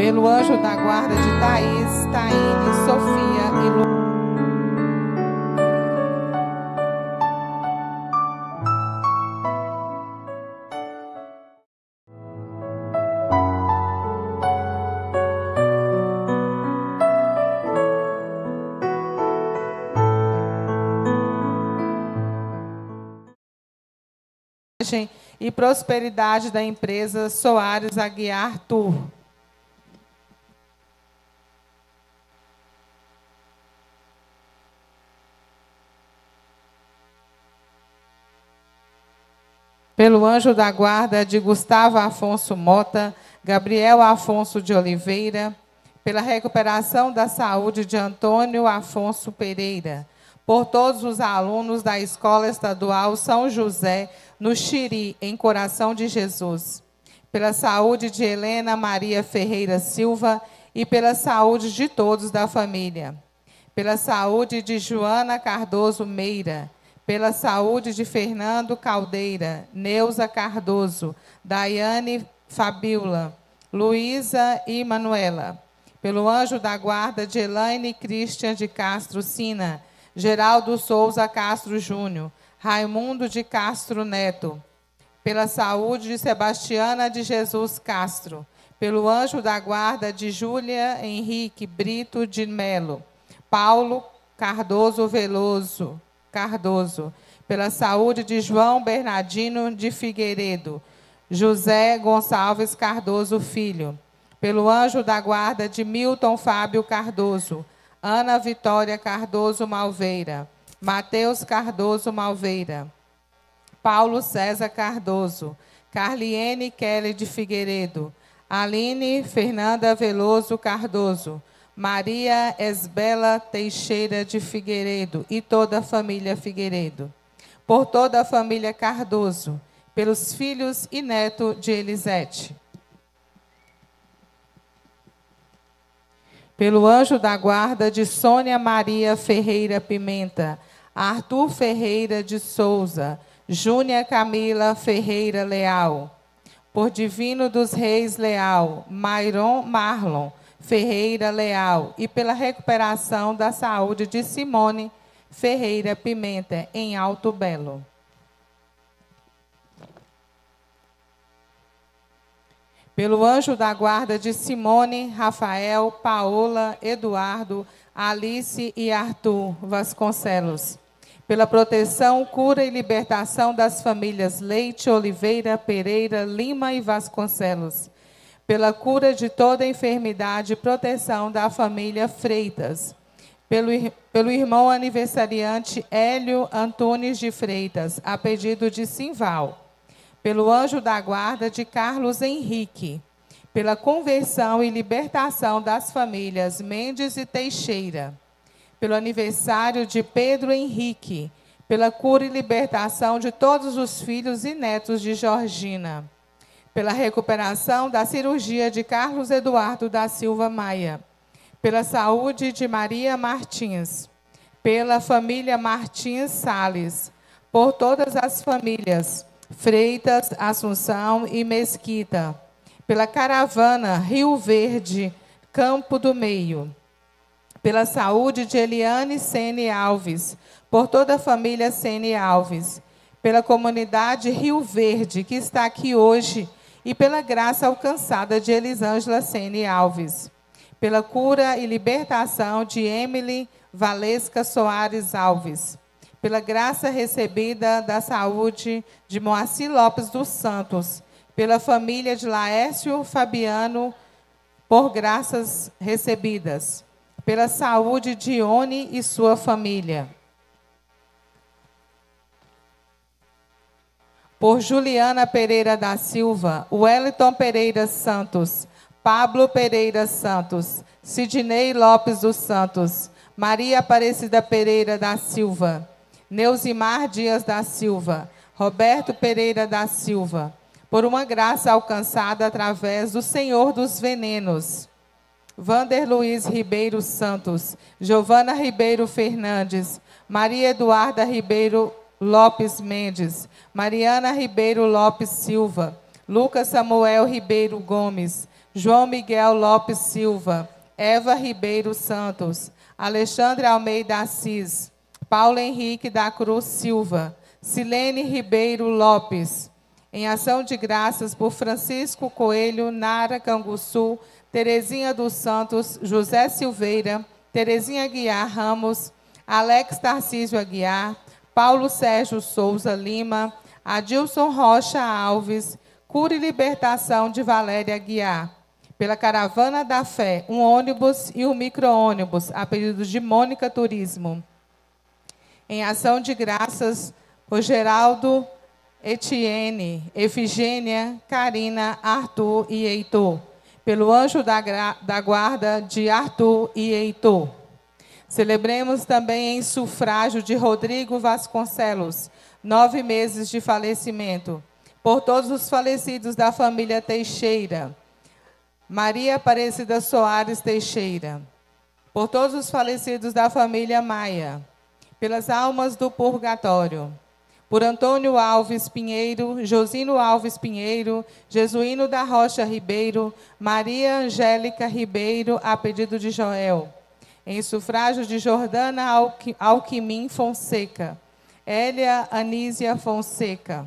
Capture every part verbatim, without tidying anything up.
Pelo anjo da guarda de Thaís, Taine, Sofia e Lu. E prosperidade da empresa Soares Aguiar Tour. Pelo anjo da guarda de Gustavo Afonso Mota, Gabriel Afonso de Oliveira, pela recuperação da saúde de Antônio Afonso Pereira, por todos os alunos da Escola Estadual São José, no Xiri, em Coração de Jesus, pela saúde de Helena Maria Ferreira Silva e pela saúde de todos da família, pela saúde de Joana Cardoso Meira, pela saúde de Fernando Caldeira, Neuza Cardoso, Daiane Fabiola, Luísa e Manuela, pelo anjo da guarda de Elaine Christian de Castro Sina, Geraldo Souza Castro Júnior, Raimundo de Castro Neto, pela saúde de Sebastiana de Jesus Castro, pelo anjo da guarda de Júlia Henrique Brito de Melo, Paulo Cardoso Veloso Cardoso, pela saúde de João Bernardino de Figueiredo, José Gonçalves Cardoso Filho, pelo anjo da guarda de Milton Fábio Cardoso, Ana Vitória Cardoso Malveira, Mateus Cardoso Malveira, Paulo César Cardoso, Carliene Kelly de Figueiredo, Aline Fernanda Veloso Cardoso, Maria Esbela Teixeira de Figueiredo e toda a família Figueiredo, por toda a família Cardoso, pelos filhos e neto de Elisete, pelo anjo da guarda de Sônia Maria Ferreira Pimenta, Arthur Ferreira de Souza, Júnia Camila Ferreira Leal, por Divino dos Reis Leal, Mairon Marlon Ferreira Leal, e pela recuperação da saúde de Simone Ferreira Pimenta, em Alto Belo. Pelo anjo da guarda de Simone, Rafael, Paola, Eduardo, Alice e Arthur Vasconcelos, pela proteção, cura e libertação das famílias Leite, Oliveira, Pereira, Lima e Vasconcelos, pela cura de toda enfermidade e proteção da família Freitas, pelo, pelo irmão aniversariante Hélio Antunes de Freitas, a pedido de Simval, pelo anjo da guarda de Carlos Henrique, pela conversão e libertação das famílias Mendes e Teixeira, pelo aniversário de Pedro Henrique, pela cura e libertação de todos os filhos e netos de Georgina, pela recuperação da cirurgia de Carlos Eduardo da Silva Maia, pela saúde de Maria Martins, pela família Martins Sales, por todas as famílias Freitas, Assunção e Mesquita, pela caravana Rio Verde, Campo do Meio, pela saúde de Eliane Sene Alves, por toda a família Sene Alves, pela comunidade Rio Verde, que está aqui hoje, e pela graça alcançada de Elisângela Sene Alves, pela cura e libertação de Emily Valesca Soares Alves, pela graça recebida da saúde de Moacir Lopes dos Santos, pela família de Laércio Fabiano, por graças recebidas, pela saúde de Ione e sua família, por Juliana Pereira da Silva, Wellington Pereira Santos, Pablo Pereira Santos, Sidney Lopes dos Santos, Maria Aparecida Pereira da Silva, Neusimar Dias da Silva, Roberto Pereira da Silva, por uma graça alcançada através do Senhor dos Venenos, Vander Luiz Ribeiro Santos, Giovana Ribeiro Fernandes, Maria Eduarda Ribeiro Lopes Mendes, Mariana Ribeiro Lopes Silva, Lucas Samuel Ribeiro Gomes, João Miguel Lopes Silva, Eva Ribeiro Santos, Alexandre Almeida Assis, Paulo Henrique da Cruz Silva, Silene Ribeiro Lopes. Em ação de graças por Francisco Coelho, Nara Canguçu, Terezinha dos Santos, José Silveira, Terezinha Guiar Ramos, Alex Tarcísio Aguiar, Paulo Sérgio Souza Lima, Adilson Rocha Alves, Cura e Libertação de Valéria Aguiar. Pela Caravana da Fé, um ônibus e um micro-ônibus, a pedido de Mônica Turismo. Em ação de graças por Geraldo, Etienne, Efigênia, Karina, Arthur e Heitor. Pelo anjo da, da guarda de Arthur e Heitor. Celebremos também em sufrágio de Rodrigo Vasconcelos, nove meses de falecimento. Por todos os falecidos da família Teixeira. Maria Aparecida Soares Teixeira. Por todos os falecidos da família Maia. Pelas almas do purgatório. Por Antônio Alves Pinheiro, Josino Alves Pinheiro, Jesuíno da Rocha Ribeiro, Maria Angélica Ribeiro, a pedido de Joel. Em sufrágio de Jordana Alquimim Fonseca. Hélia Anísia Fonseca.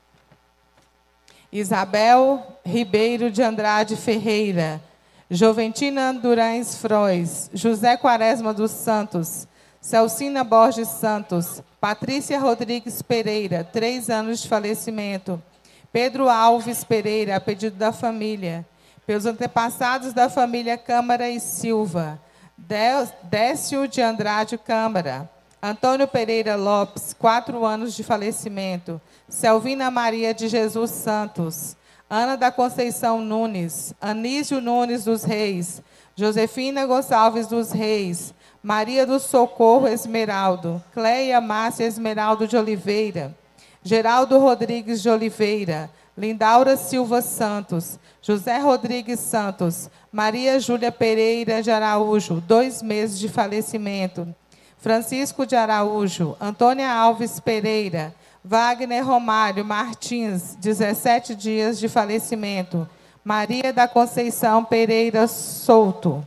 Isabel Ribeiro de Andrade Ferreira. Joventina Durães Frois. José Quaresma dos Santos. Celcina Borges Santos. Patrícia Rodrigues Pereira, três anos de falecimento. Pedro Alves Pereira, a pedido da família. Pelos antepassados da família Câmara e Silva. Décio de Andrade Câmara. Antônio Pereira Lopes, quatro anos de falecimento. Selvina Maria de Jesus Santos. Ana da Conceição Nunes. Anísio Nunes dos Reis. Josefina Gonçalves dos Reis. Maria do Socorro Esmeraldo, Cleia Márcia Esmeraldo de Oliveira, Geraldo Rodrigues de Oliveira, Lindaura Silva Santos, José Rodrigues Santos, Maria Júlia Pereira de Araújo, dois meses de falecimento, Francisco de Araújo, Antônia Alves Pereira, Wagner Romário Martins, dezessete dias de falecimento, Maria da Conceição Pereira Souto,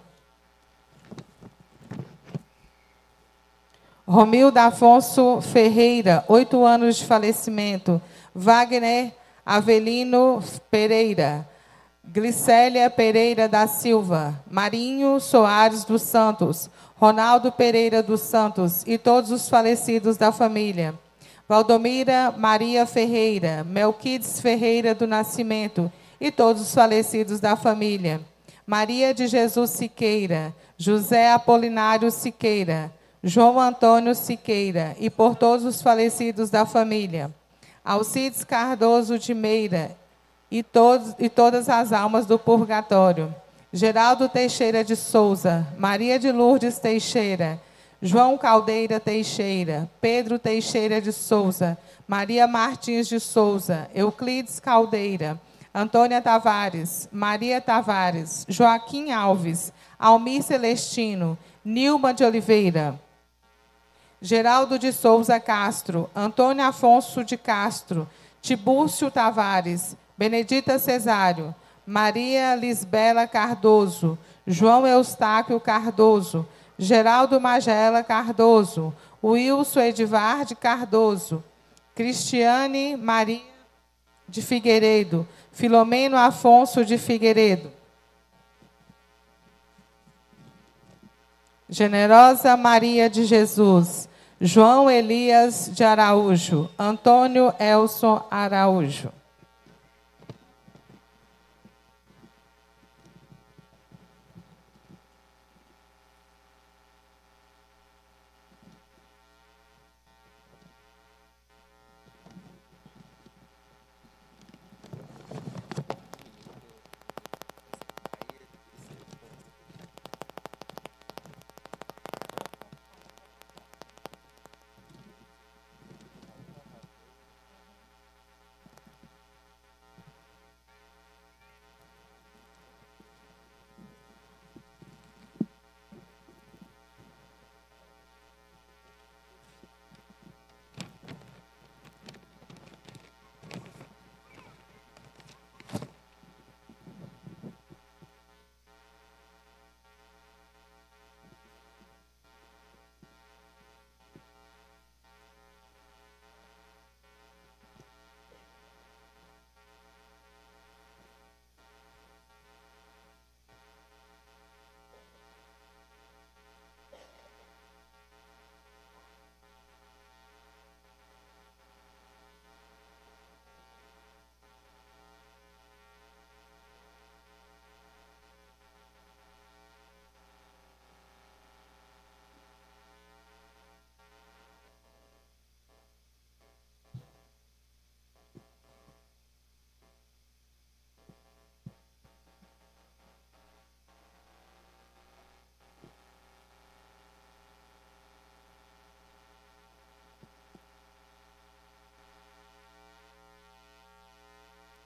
Romildo Afonso Ferreira, oito anos de falecimento. Wagner Avelino Pereira. Glicélia Pereira da Silva. Marinho Soares dos Santos. Ronaldo Pereira dos Santos. E todos os falecidos da família. Valdomira Maria Ferreira. Melquides Ferreira do Nascimento. E todos os falecidos da família. Maria de Jesus Siqueira. José Apolinário Siqueira. João Antônio Siqueira, e por todos os falecidos da família. Alcides Cardoso de Meira, e, todos, e todas as almas do purgatório. Geraldo Teixeira de Souza, Maria de Lourdes Teixeira, João Caldeira Teixeira, Pedro Teixeira de Souza, Maria Martins de Souza, Euclides Caldeira, Antônia Tavares, Maria Tavares, Joaquim Alves, Almir Celestino, Nilma de Oliveira, Geraldo de Souza Castro, Antônio Afonso de Castro, Tibúrcio Tavares, Benedita Cesário, Maria Lisbela Cardoso, João Eustáquio Cardoso, Geraldo Magela Cardoso, Wilson Edvarde Cardoso, Cristiane Maria de Figueiredo, Filomeno Afonso de Figueiredo, Generosa Maria de Jesus, João Elias de Araújo, Antônio Elson Araújo.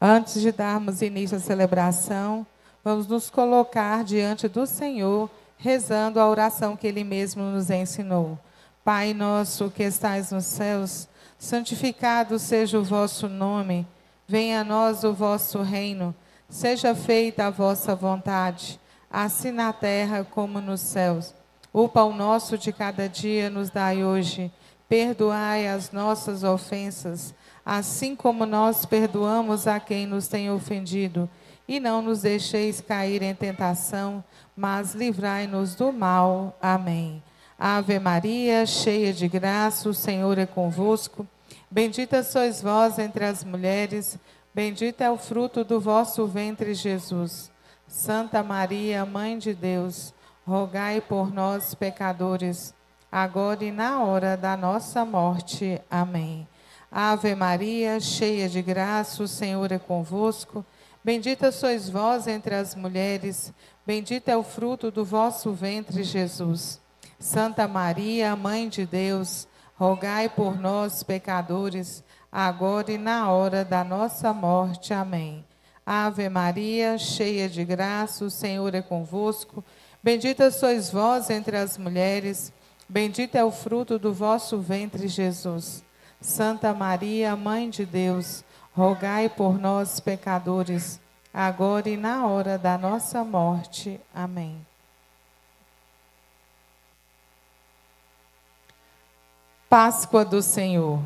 Antes de darmos início à celebração, vamos nos colocar diante do Senhor, rezando a oração que Ele mesmo nos ensinou. Pai nosso que estais nos céus, santificado seja o vosso nome. Venha a nós o vosso reino. Seja feita a vossa vontade, assim na terra como nos céus. O pão nosso de cada dia nos dai hoje. Perdoai as nossas ofensas, assim como nós perdoamos a quem nos tem ofendido. E não nos deixeis cair em tentação, mas livrai-nos do mal. Amém. Ave Maria, cheia de graça, o Senhor é convosco. Bendita sois vós entre as mulheres, bendito é o fruto do vosso ventre, Jesus. Santa Maria, Mãe de Deus, rogai por nós, pecadores, agora e na hora da nossa morte. Amém. Ave Maria, cheia de graça, o Senhor é convosco. Bendita sois vós entre as mulheres, bendito é o fruto do vosso ventre, Jesus. Santa Maria, Mãe de Deus, rogai por nós, pecadores, agora e na hora da nossa morte. Amém. Ave Maria, cheia de graça, o Senhor é convosco. Bendita sois vós entre as mulheres, bendito é o fruto do vosso ventre, Jesus. Santa Maria, Mãe de Deus, rogai por nós, pecadores, agora e na hora da nossa morte. Amém. Páscoa do Senhor.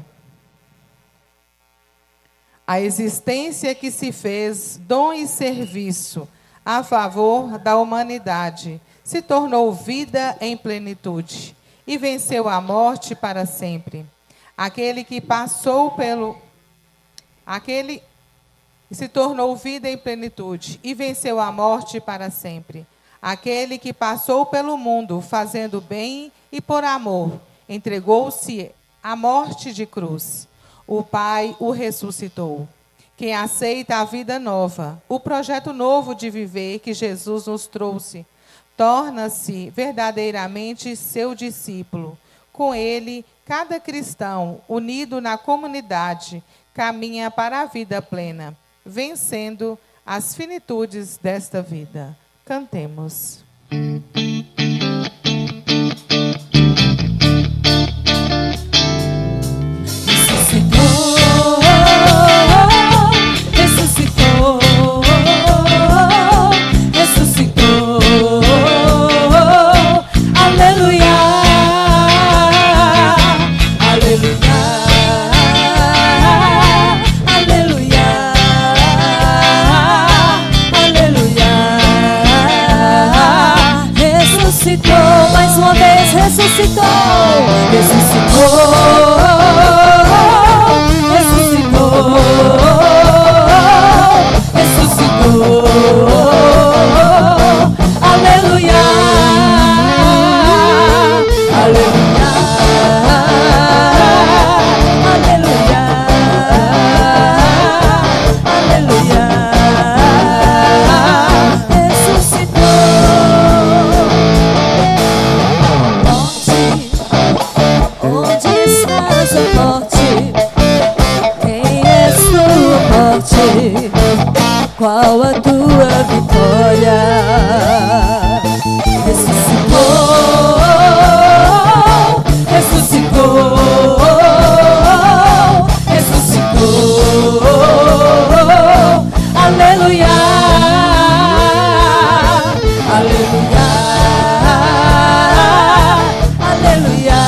A existência que se fez dom e serviço a favor da humanidade se tornou vida em plenitude e venceu a morte para sempre. Aquele que passou pelo aquele se tornou vida em plenitude e venceu a morte para sempre. Aquele que passou pelo mundo fazendo bem e por amor entregou-se à morte de cruz. O Pai o ressuscitou. Quem aceita a vida nova, o projeto novo de viver que Jesus nos trouxe, torna-se verdadeiramente seu discípulo. Com ele, cada cristão, unido na comunidade, caminha para a vida plena, vencendo as finitudes desta vida. Cantemos. Ressuscitou, ressuscitou, ressuscitou, ressuscitou, aleluia, aleluia, aleluia, aleluia, ressuscitou. Onde estás, ó morte? Quem és tu, morte? Qual a tua vitória? Ressuscitou, ressuscitou, ressuscitou, aleluia, aleluia, aleluia.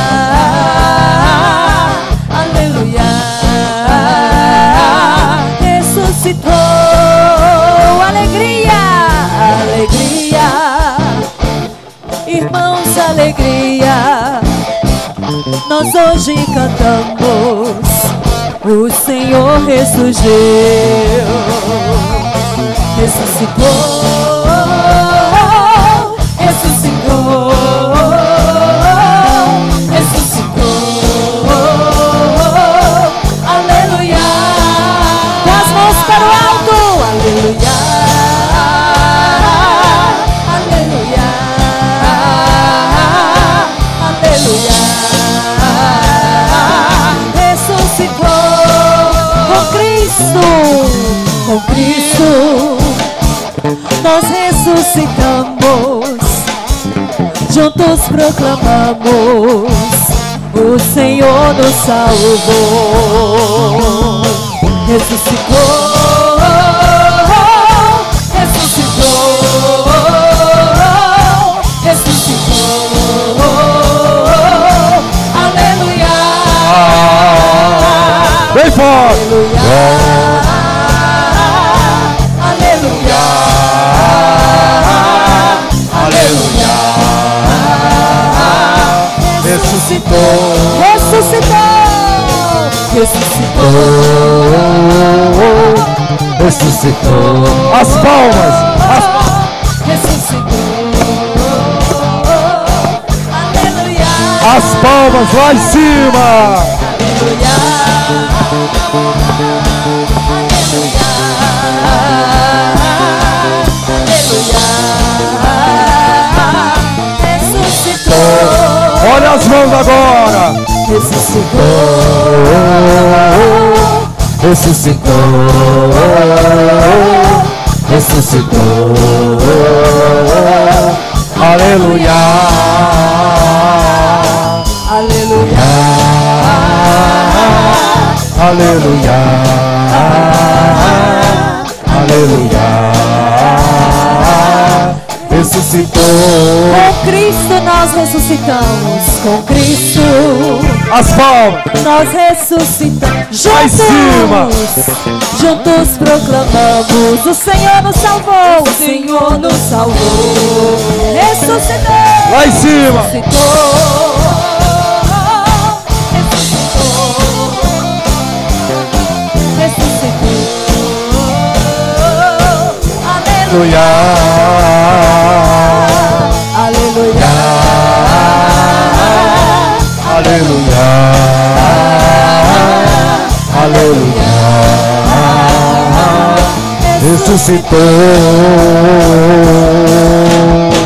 Ressuscitou, alegria, alegria, irmãos, alegria. Nós hoje cantamos, o Senhor ressurgiu, ressuscitou, ressuscitou, ressuscitou, aleluia. Para o alto, aleluia, aleluia, aleluia, ressuscitou com Cristo. com Cristo nós ressuscitamos, juntos proclamamos, o Senhor nos salvou, ressuscitou, ressuscitou, ressuscitou, aleluia, bem forte, aleluia, aleluia, ressuscitou, ressuscitou, ressuscitou, ressuscitou. As palmas, as... ressuscitou, aleluia, as palmas lá em cima. aleluia, aleluia, ressuscitou. Olha as mãos agora. Ressuscitou, Ressuscitou, ressuscitou, aleluia, aleluia, aleluia, aleluia, ressuscitou. com Cristo nós ressuscitamos, com Cristo As palmas, nós ressuscitamos, lá em cima. juntos, juntos proclamamos, o Senhor nos salvou, o Senhor nos salvou, ressuscitou, Lá em cima. ressuscitou, ressuscitou, ressuscitou, aleluia, Aleluia, aleluia, aleluia, aleluia, ressuscitou.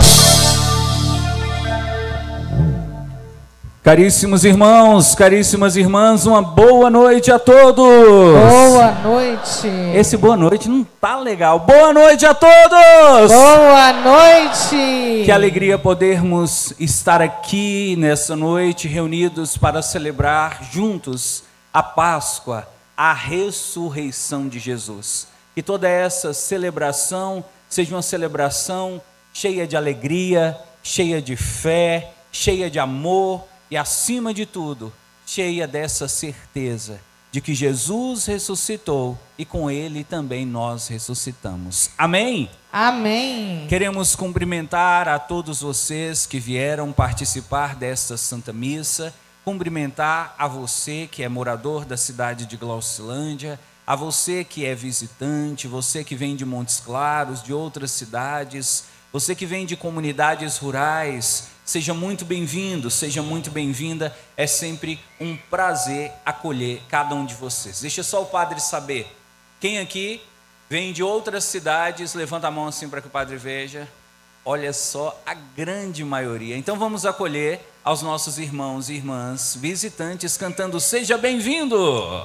Caríssimos irmãos, caríssimas irmãs, uma boa noite a todos. Boa noite. Esse boa noite não tá legal. Boa noite a todos. Boa noite. Que alegria podermos estar aqui nessa noite reunidos para celebrar juntos a Páscoa, a ressurreição de Jesus. Que toda essa celebração seja uma celebração cheia de alegria, cheia de fé, cheia de amor e, acima de tudo, cheia dessa certeza de que Jesus ressuscitou e com Ele também nós ressuscitamos. Amém? Amém. Queremos cumprimentar a todos vocês que vieram participar desta Santa Missa, cumprimentar a você que é morador da cidade de Glaucilândia, a você que é visitante, você que vem de Montes Claros, de outras cidades, você que vem de comunidades rurais, seja muito bem-vindo, seja muito bem-vinda. É sempre um prazer acolher cada um de vocês. Deixa só o padre saber. Quem aqui vem de outras cidades, levanta a mão assim para que o padre veja. Olha só, a grande maioria. Então vamos acolher aos nossos irmãos e irmãs visitantes cantando Seja Bem-vindo.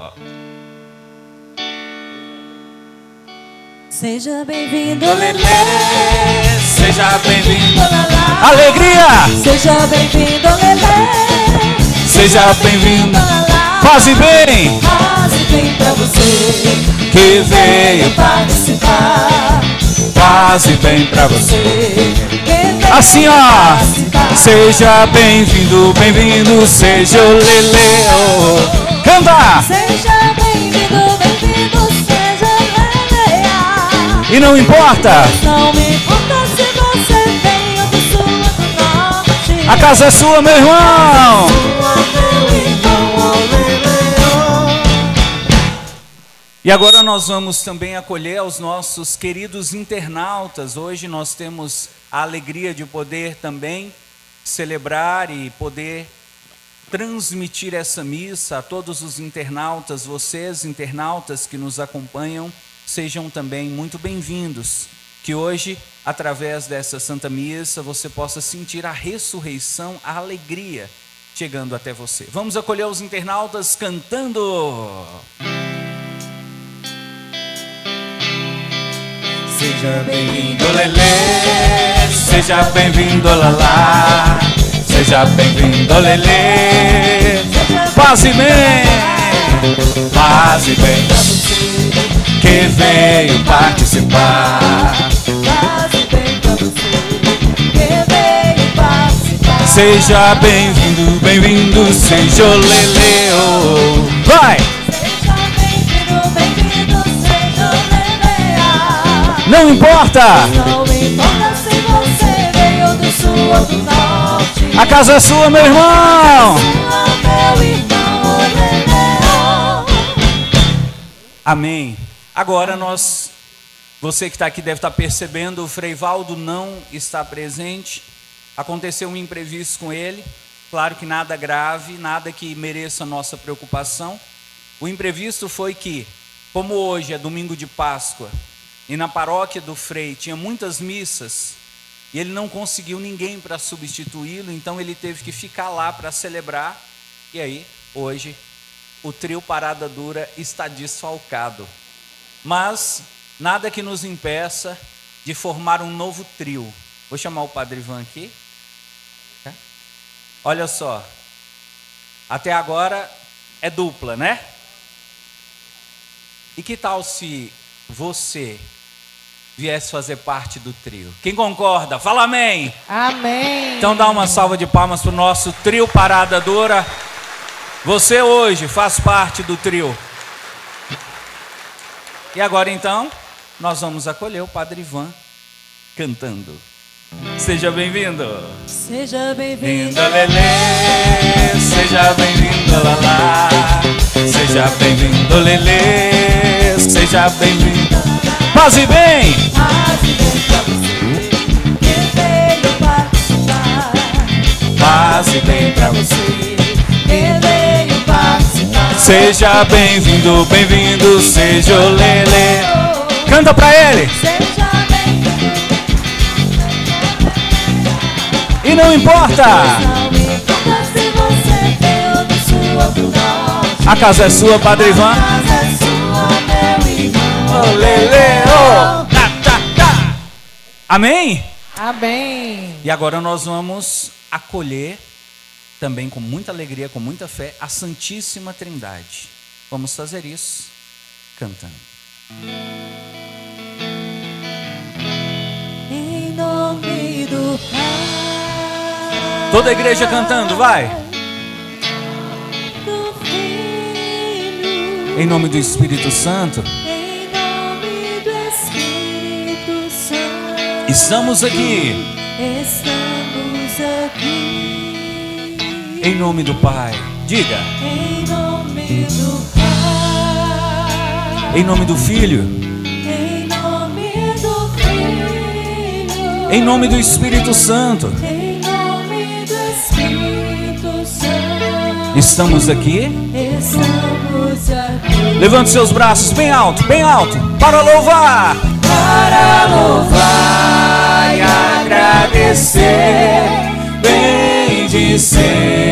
seja bem-vindo, Lelê, seja bem-vindo. Lalá. Alegria! Seja bem-vindo, Lelê. Seja bem-vindo. Lalá. Faze bem Faze bem pra você que veio. participar. Faze bem pra você. Que veio Assim ó, participar. seja bem-vindo, bem-vindo, seja o Lelê. Oh. Canta! Seja bem-vindo, bem-vindo, seja Lelê. E não importa, Não me importa se você veio do sul ou do norte. a casa é sua, meu irmão. Sua, meu irmão, oh, Lelê. E agora nós vamos também acolher aos nossos queridos internautas. Hoje nós temos a alegria de poder também celebrar e poder transmitir essa missa a todos os internautas. Vocês, internautas que nos acompanham, sejam também muito bem-vindos. Que hoje, através dessa Santa Missa, você possa sentir a ressurreição, a alegria chegando até você. Vamos acolher os internautas cantando. Seja bem-vindo, Lelê. Seja bem-vindo, Lalá. Seja bem-vindo, Lelê. Paz e bem, paz e bem pra você que veio participar. Paz e bem pra você que veio participar. Seja bem-vindo, bem-vindo, seja o Lelê. Oh. Vai! Seja bem-vindo, bem-vindo, seja o Lelê. Não importa! Não importa se você veio do sul ou do norte. A casa é sua, meu irmão! Meu irmão, Lelê. Amém. Agora nós, você que está aqui deve estar percebendo, o Frei Valdo não está presente. Aconteceu um imprevisto com ele. Claro que nada grave, nada que mereça nossa preocupação. O imprevisto foi que, como hoje é domingo de Páscoa, e na paróquia do Frei tinha muitas missas, e ele não conseguiu ninguém para substituí-lo, então ele teve que ficar lá para celebrar. E aí, hoje, o trio Parada Dura está desfalcado. Mas nada que nos impeça de formar um novo trio. Vou chamar o Padre Ivan aqui. Olha só, até agora é dupla, né? E que tal se você viesse fazer parte do trio? Quem concorda? Fala amém! Amém! Então dá uma salva de palmas para o nosso trio Parada Dura. Você hoje faz parte do trio. E agora então, nós vamos acolher o Padre Ivan cantando. Seja bem-vindo! Seja bem-vindo, Bem-vindo, Lelê, seja bem-vindo, Lalá. Seja bem-vindo, Lelê, seja bem-vindo. Paz e bem! paz e bem pra você que veio participar. Paz e bem pra você. Que veio participar. Seja bem-vindo, bem-vindo, seja o Lelê. Canta pra ele! Seja bem-vindo. E não importa! Não importa se você veio do sul ou do norte. A casa é sua, Padre Ivan. A casa é sua, meu irmão. Ô, Lelê, ô! Tá, tá, tá. Amém? Amém! E agora nós vamos acolher, também com muita alegria, com muita fé, a Santíssima Trindade. Vamos fazer isso cantando. Em nome do Pai, Toda a igreja cantando, vai! do Filho, Em nome do Espírito Santo, em nome do Espírito Santo. estamos aqui. Estamos aqui. Em nome do Pai, diga. Em nome do Pai, Em nome do Filho, em nome do Filho, em nome do Espírito Santo, em nome do Espírito Santo. estamos aqui. Estamos aqui Levante seus braços bem alto, bem alto, para louvar. para louvar e agradecer, bendizer.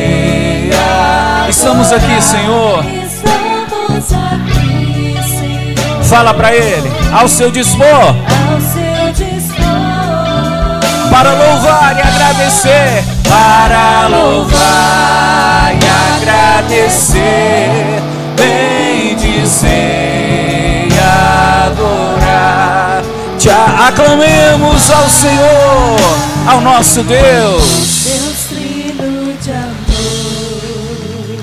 Estamos aqui, Senhor. Estamos aqui, Senhor, Fala para Ele, ao seu dispor, ao seu dispor, para louvar e agradecer, para louvar e agradecer, bendizer e adorar. Te aclamemos ao Senhor, ao nosso Deus. Deus trino de amor.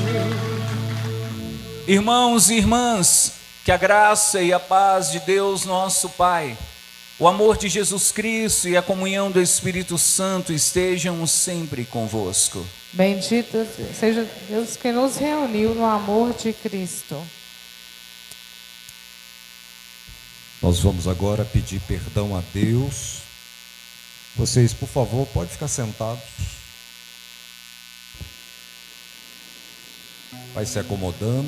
Irmãos e irmãs, que a graça e a paz de Deus nosso Pai, o amor de Jesus Cristo e a comunhão do Espírito Santo estejam sempre convosco. Bendito seja Deus que nos reuniu no amor de Cristo. Nós vamos agora pedir perdão a Deus. Vocês, por favor, podem ficar sentados. Vai se acomodando.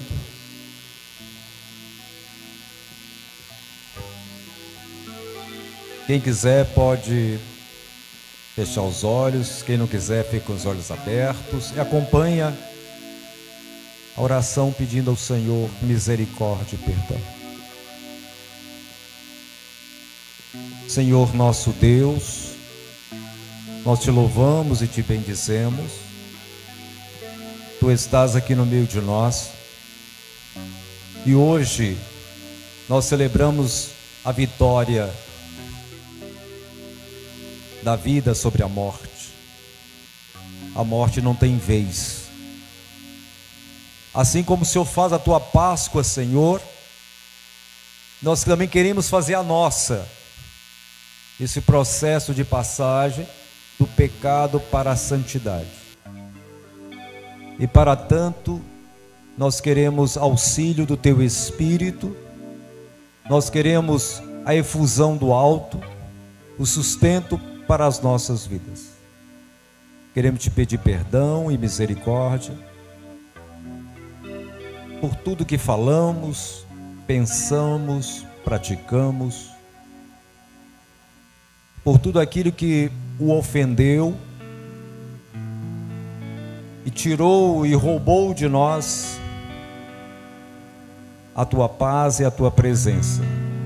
Quem quiser pode fechar os olhos. Quem não quiser, fica com os olhos abertos. E acompanha a oração pedindo ao Senhor misericórdia e perdão. Senhor nosso Deus, nós te louvamos e te bendizemos. Tu estás aqui no meio de nós e hoje nós celebramos a vitória da vida sobre a morte. A morte não tem vez. Assim como o Senhor faz a tua Páscoa, Senhor, nós também queremos fazer a nossa. Esse processo de passagem do pecado para a santidade. E para tanto, nós queremos auxílio do teu Espírito, nós queremos a efusão do alto, o sustento para as nossas vidas. Queremos te pedir perdão e misericórdia por tudo que falamos, pensamos, praticamos, por tudo aquilo que o ofendeu e tirou e roubou de nós a tua paz e a tua presença.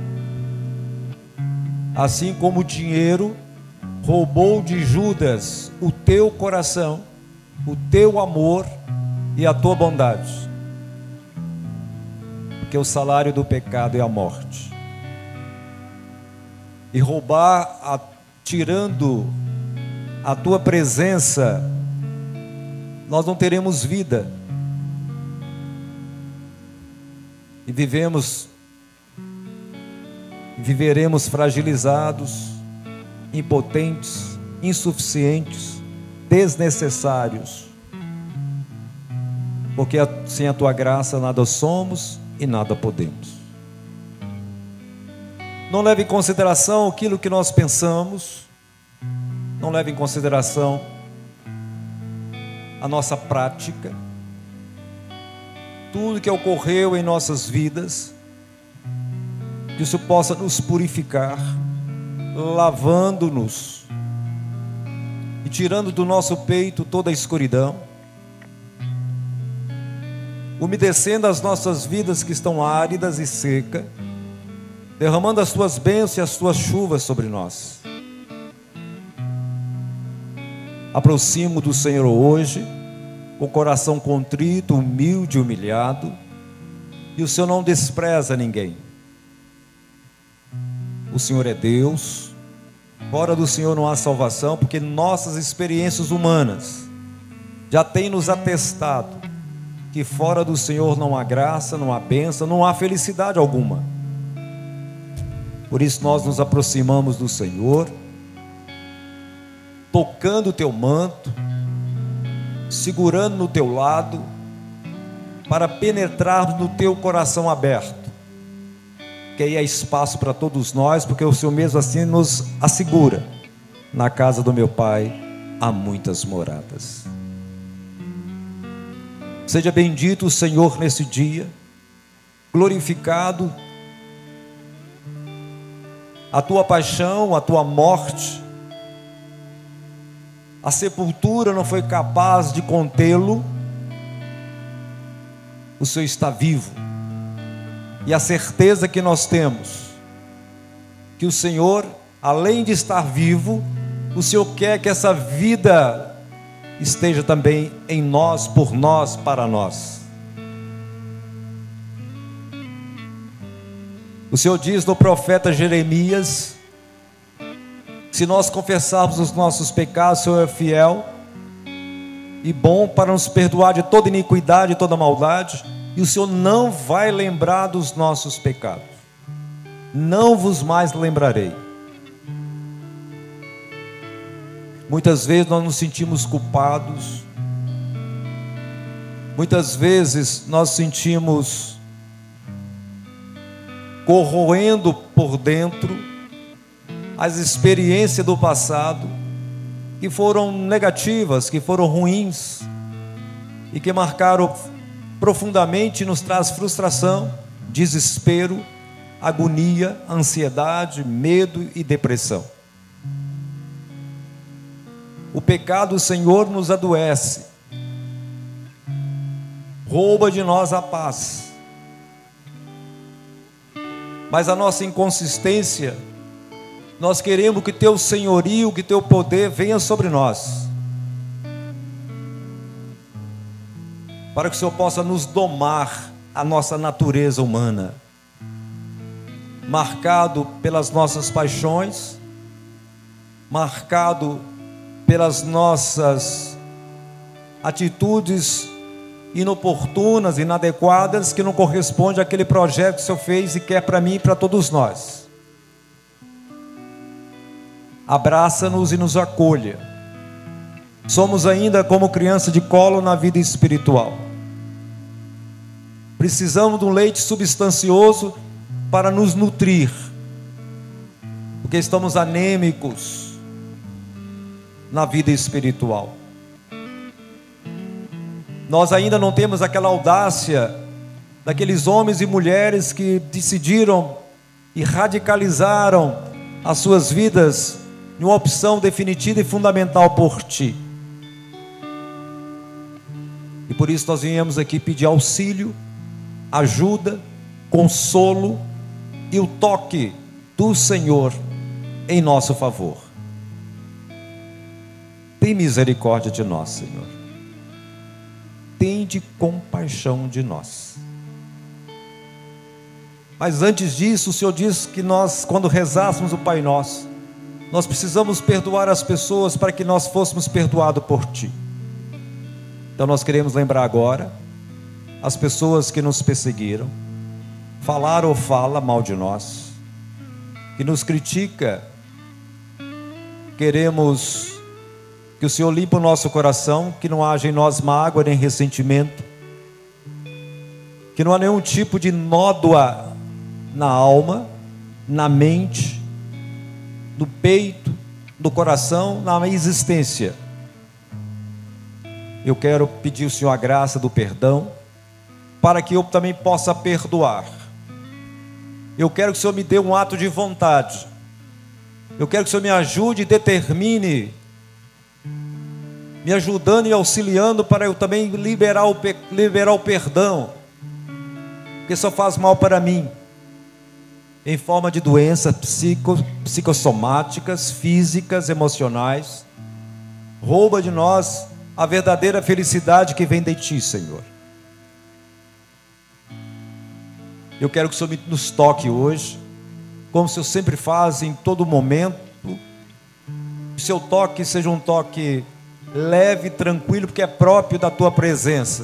Assim como o dinheiro roubou de Judas o teu coração, o teu amor e a tua bondade, porque o salário do pecado é a morte. E roubar, a, tirando a tua presença, nós não teremos vida. E vivemos, viveremos fragilizados, impotentes, insuficientes, desnecessários. Porque sem a tua graça nada somos e nada podemos. Não leve em consideração aquilo que nós pensamos, não leve em consideração a nossa prática, tudo que ocorreu em nossas vidas, que isso possa nos purificar, lavando-nos e tirando do nosso peito toda a escuridão, umedecendo as nossas vidas que estão áridas e secas, derramando as tuas bênçãos e as tuas chuvas sobre nós. Aproximo do Senhor hoje, com o coração contrito, humilde e humilhado, e o Senhor não despreza ninguém. O Senhor é Deus, fora do Senhor não há salvação, porque nossas experiências humanas já têm nos atestado que fora do Senhor não há graça, não há bênção, não há felicidade alguma. Por isso nós nos aproximamos do Senhor, tocando o teu manto, segurando no teu lado, para penetrarmos no teu coração aberto, que aí há espaço para todos nós, porque o Senhor mesmo assim nos assegura: na casa do meu Pai há muitas moradas. Seja bendito o Senhor nesse dia, glorificado. A tua paixão, a tua morte, a sepultura não foi capaz de contê-lo. O Senhor está vivo. E a certeza que nós temos, que o Senhor, além de estar vivo, o Senhor quer que essa vida esteja também em nós, por nós, para nós. O Senhor diz no profeta Jeremias: se nós confessarmos os nossos pecados, o Senhor é fiel e bom para nos perdoar de toda iniquidade e toda maldade, e o Senhor não vai lembrar dos nossos pecados. Não vos mais lembrarei. Muitas vezes nós nos sentimos culpados, muitas vezes nós sentimos corroendo por dentro as experiências do passado, que foram negativas, que foram ruins, e que marcaram profundamente, nos traz frustração, desespero, agonia, ansiedade, medo e depressão. O pecado do Senhor nos adoece, rouba de nós a paz, mas a nossa inconsistência Nós queremos que teu senhorio, que teu poder venha sobre nós, para que o Senhor possa nos domar a nossa natureza humana, marcado pelas nossas paixões, marcado pelas nossas atitudes inoportunas, inadequadas, que não correspondem àquele projeto que o Senhor fez e quer para mim e para todos nós. Abraça-nos e nos acolha. Somos ainda como criança de colo na vida espiritual. Precisamos de um leite substancioso para nos nutrir, porque estamos anêmicos na vida espiritual. Nós ainda não temos aquela audácia daqueles homens e mulheres que decidiram e radicalizaram as suas vidas em uma opção definitiva e fundamental por Ti. E por isso nós viemos aqui pedir auxílio, ajuda, consolo e o toque do Senhor em nosso favor. Tem misericórdia de nós, Senhor. Tende compaixão de nós. Mas antes disso, o Senhor diz que nós, quando rezássemos o Pai Nosso, nós precisamos perdoar as pessoas para que nós fôssemos perdoados por Ti. Então nós queremos lembrar agora as pessoas que nos perseguiram, falaram ou fala mal de nós, que nos critica. Queremos que o Senhor limpe o nosso coração, que não haja em nós mágoa nem ressentimento, que não há nenhum tipo de nódoa na alma, na mente, no peito, no coração, na existência. Eu quero pedir ao Senhor a graça do perdão, para que eu também possa perdoar. Eu quero que o Senhor me dê um ato de vontade. Eu quero que o Senhor me ajude e determine, me ajudando e auxiliando para eu também liberar o, liberar o perdão, porque só faz mal para mim, em forma de doenças psico, psicossomáticas, físicas, emocionais. Rouba de nós a verdadeira felicidade que vem de Ti, Senhor. Eu quero que o Senhor nos toque hoje, como o Senhor sempre faz em todo momento. Que o seu toque seja um toque leve, tranquilo, porque é próprio da Tua presença.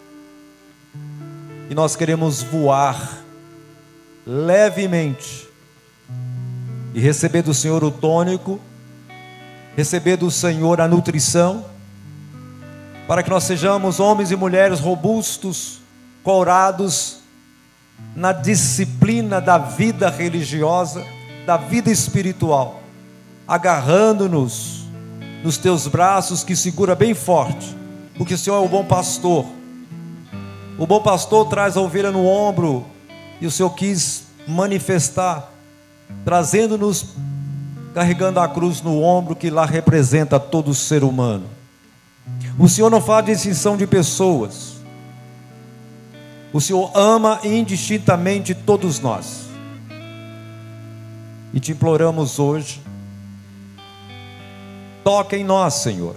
E nós queremos voar levemente e receber do Senhor o tônico, receber do Senhor a nutrição, para que nós sejamos homens e mulheres robustos, corados na disciplina da vida religiosa, da vida espiritual, agarrando-nos nos Teus braços que segura bem forte, porque o Senhor é o bom pastor. O bom pastor traz a ovelha no ombro, e o Senhor quis manifestar, trazendo-nos, carregando a cruz no ombro, que lá representa todo ser humano. O Senhor não faz distinção de pessoas. O Senhor ama indistintamente todos nós. E Te imploramos hoje, toca em nós, Senhor.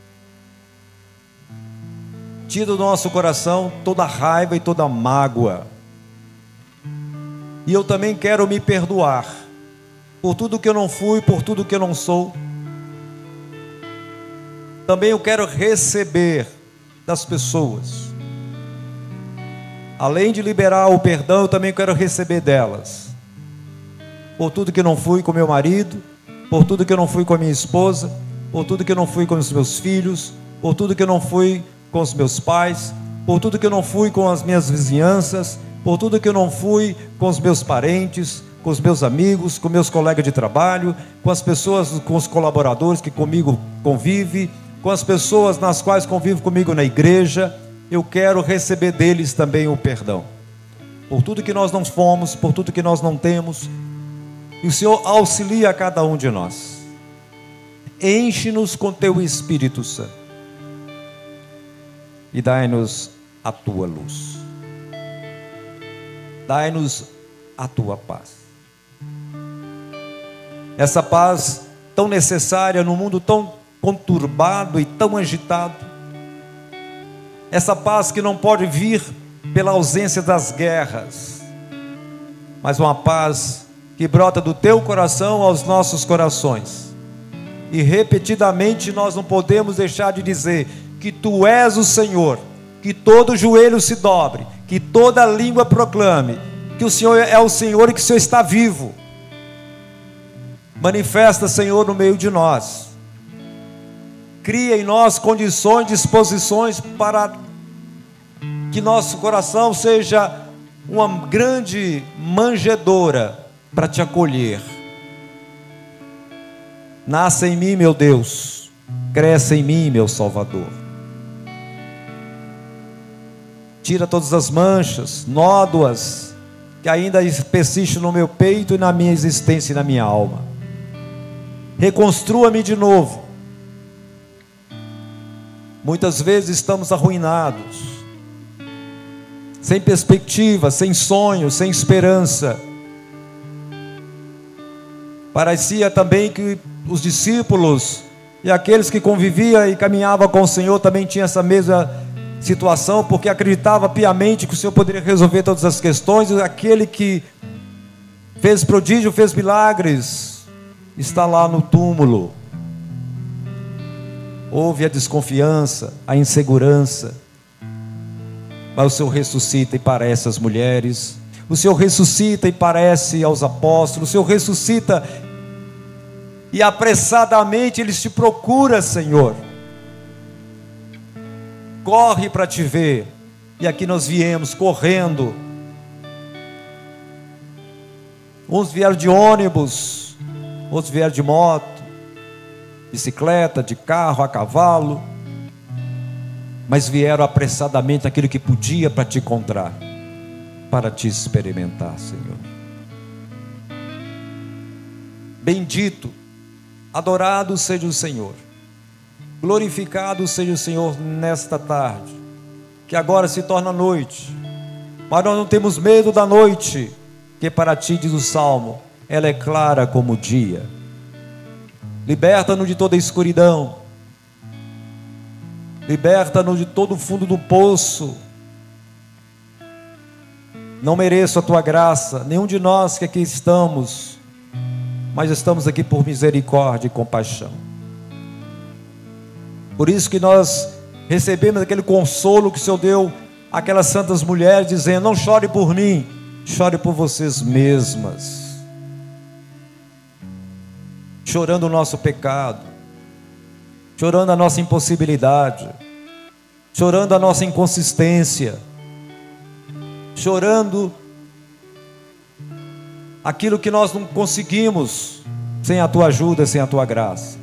Tira do nosso coração toda raiva e toda mágoa. E eu também quero me perdoar por tudo que eu não fui, por tudo que eu não sou. Também eu quero receber das pessoas. Além de liberar o perdão, eu também quero receber delas. Por tudo que eu não fui com meu marido, por tudo que eu não fui com a minha esposa, por tudo que eu não fui com os meus filhos, por tudo que eu não fui com os meus pais, por tudo que eu não fui com as minhas vizinhanças, por tudo que eu não fui com os meus parentes, com os meus amigos, com meus colegas de trabalho, com as pessoas, com os colaboradores que comigo convivem, com as pessoas nas quais convivo comigo na igreja. Eu quero receber deles também o perdão, por tudo que nós não fomos, por tudo que nós não temos. E o Senhor auxilia a cada um de nós. Enche-nos com Teu Espírito Santo e dai-nos a Tua luz. Dai-nos a Tua paz. essa paz tão necessária num mundo tão conturbado e tão agitado, essa paz que não pode vir pela ausência das guerras, mas uma paz que brota do teu coração aos nossos corações. E repetidamente nós não podemos deixar de dizer que tu és o Senhor, que todo joelho se dobre, que toda língua proclame que o Senhor é o Senhor e que o Senhor está vivo. Manifesta, Senhor, no meio de nós. Cria em nós condições, disposições para que nosso coração seja uma grande manjedoura para te acolher. Nasce em mim, meu Deus, cresce em mim, meu Salvador. Tira todas as manchas, nódoas que ainda persistem no meu peito e na minha existência e na minha alma. Reconstrua-me de novo. Muitas vezes estamos arruinados, sem perspectiva, sem sonho, sem esperança. Parecia também que os discípulos e aqueles que conviviam e caminhavam com o Senhor também tinham essa mesma situação, porque acreditava piamente que o Senhor poderia resolver todas as questões, e aquele que fez prodígio, fez milagres, está lá no túmulo. Houve a desconfiança, a insegurança, mas o Senhor ressuscita e parece às mulheres, o Senhor ressuscita e parece aos apóstolos, o Senhor ressuscita e apressadamente eles te procuram, Senhor. Corre para te ver. E aqui nós viemos correndo. Uns vieram de ônibus, outros vieram de moto, bicicleta, de carro, a cavalo, mas vieram apressadamente aquilo que podia para te encontrar, para te experimentar, Senhor. Bendito, adorado seja o Senhor, glorificado seja o Senhor nesta tarde, que agora se torna noite, mas nós não temos medo da noite, que para ti, diz o Salmo, ela é clara como o dia. Liberta-nos de toda a escuridão, liberta-nos de todo o fundo do poço. Não mereço a tua graça, nenhum de nós que aqui estamos, mas estamos aqui por misericórdia e compaixão. Por isso que nós recebemos aquele consolo que o Senhor deu àquelas santas mulheres, dizendo: não chore por mim, chore por vocês mesmas. Chorando o nosso pecado, chorando a nossa impossibilidade, chorando a nossa inconsistência, chorando aquilo que nós não conseguimos sem a tua ajuda, sem a tua graça.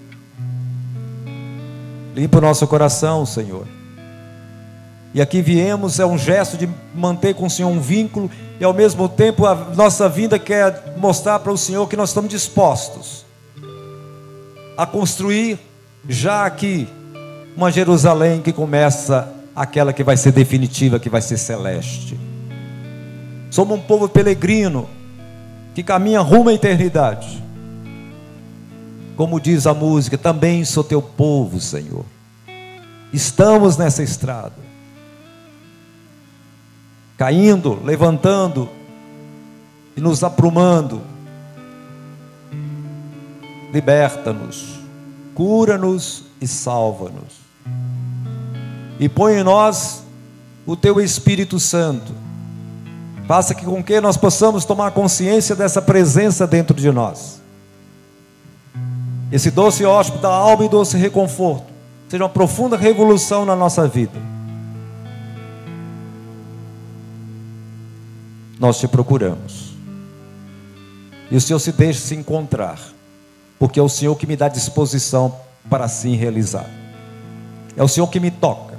Limpa o nosso coração, Senhor. E aqui viemos, é um gesto de manter com o Senhor um vínculo, e ao mesmo tempo a nossa vinda quer mostrar para o Senhor que nós estamos dispostos a construir já aqui uma Jerusalém que começa aquela que vai ser definitiva, que vai ser celeste. Somos um povo peregrino que caminha rumo à eternidade. Como diz a música, também sou teu povo, Senhor. Estamos nessa estrada, caindo, levantando e nos aprumando. Liberta-nos, cura-nos e salva-nos. E põe em nós o teu Espírito Santo. Faça que com que nós possamos tomar consciência dessa presença dentro de nós. Esse doce hóspede da alma e doce reconforto seja uma profunda revolução na nossa vida. Nós te procuramos. E o Senhor se deixa se encontrar, porque é o Senhor que me dá disposição para assim realizar. É o Senhor que me toca.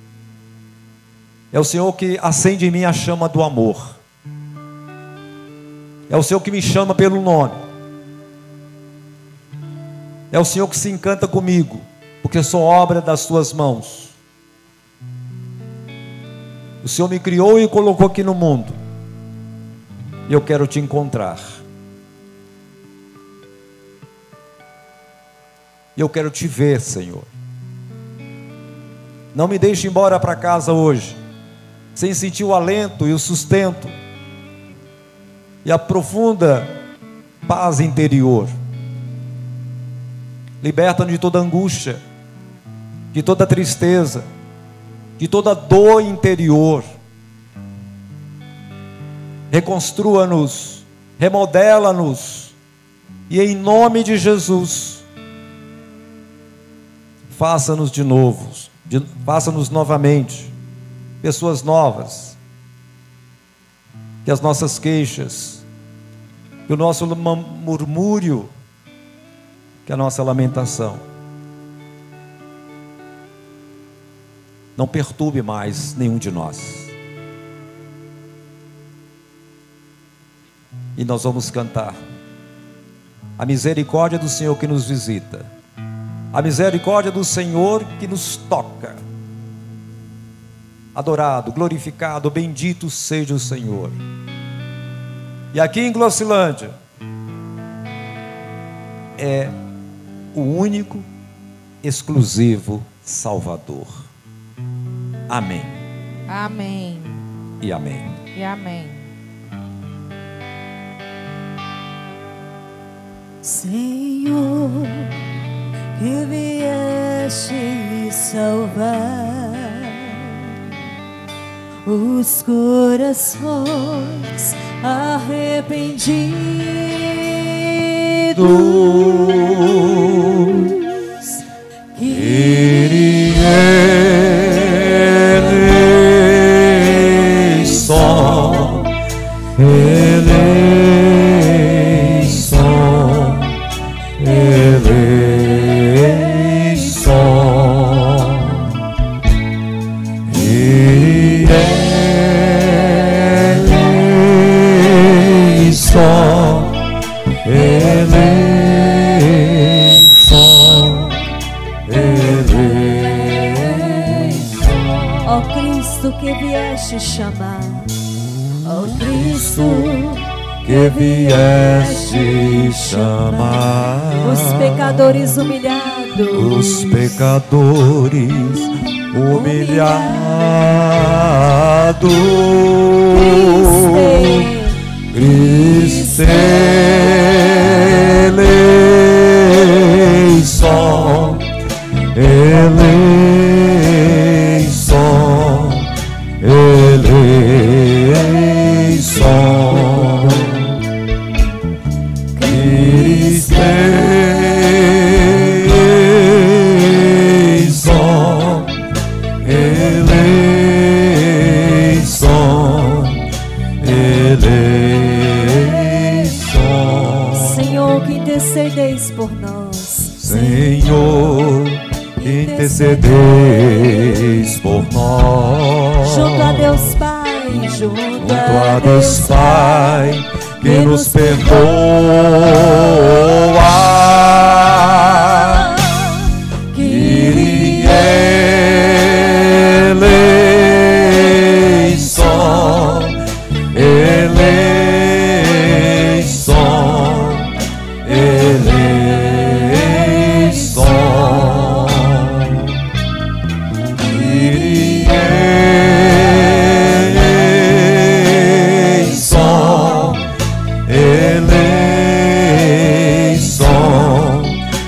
É o Senhor que acende em mim a chama do amor. É o Senhor que me chama pelo nome. É o Senhor que se encanta comigo, porque sou obra das tuas mãos. O Senhor me criou e colocou aqui no mundo. E eu quero te encontrar. eu quero te ver, Senhor. Não me deixe ir embora para casa hoje sem sentir o alento e o sustento e a profunda paz interior. Liberta-nos de toda angústia, de toda tristeza, de toda dor interior. Reconstrua-nos, remodela-nos, e em nome de Jesus, faça-nos de novo, de, faça-nos novamente, pessoas novas, que as nossas queixas, que o nosso murmúrio, que a nossa lamentação não perturbe mais nenhum de nós. E nós vamos cantar a misericórdia do Senhor que nos visita, a misericórdia do Senhor que nos toca. Adorado, glorificado, bendito seja o Senhor. E aqui em Glocilândia é o único, exclusivo Salvador. Amém. Amém. E amém. E amém. Senhor, que vieste salvar os corações arrependidos, Kyrie eleison, eleison, eleison, Kyrie eleison, eleison, eleison. ó Cristo que vieste chamar, ó Cristo que vieste chamar os pecadores humilhados, os pecadores humilhados. Cristo eleison, eleison, eleison, Cristo eleison, eleição, eleição. Senhor, que intercedeis por nós, Senhor, que intercedeis por nós, junto a Deus Pai, junto, junto a Deus Pai, que nos perdoa. Kyrie eleison, eleição, eleição, Kyrie eleison, eleição,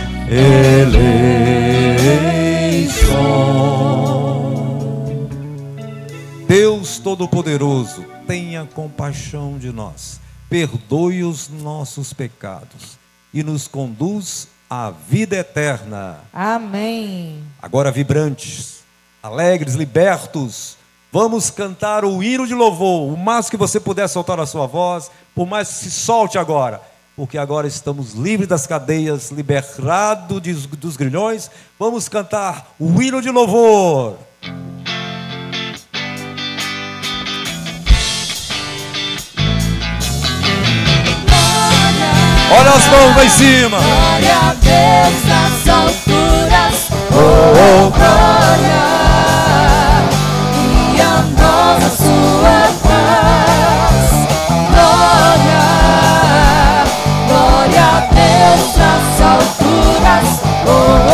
eleição. Deus Todo-Poderoso, tenha compaixão de nós, perdoe os nossos pecados e nos conduz à vida eterna. Amém. Agora, vibrantes, alegres, libertos, vamos cantar o hino de louvor, o máximo que você puder soltar a sua voz, por mais que se solte agora, porque agora estamos livres das cadeias, liberados dos grilhões. Vamos cantar o hino de louvor. Olha as mãos lá em cima. glória a Deus nas alturas, Oh, oh, glória, e a nós a sua paz, glória, glória a Deus nas alturas, oh,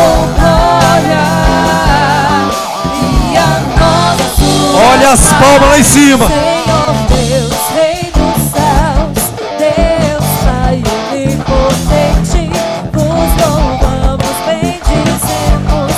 as palmas lá em cima. Senhor Deus, Rei dos céus, Deus Pai onipotente, vos louvamos, bendizemos,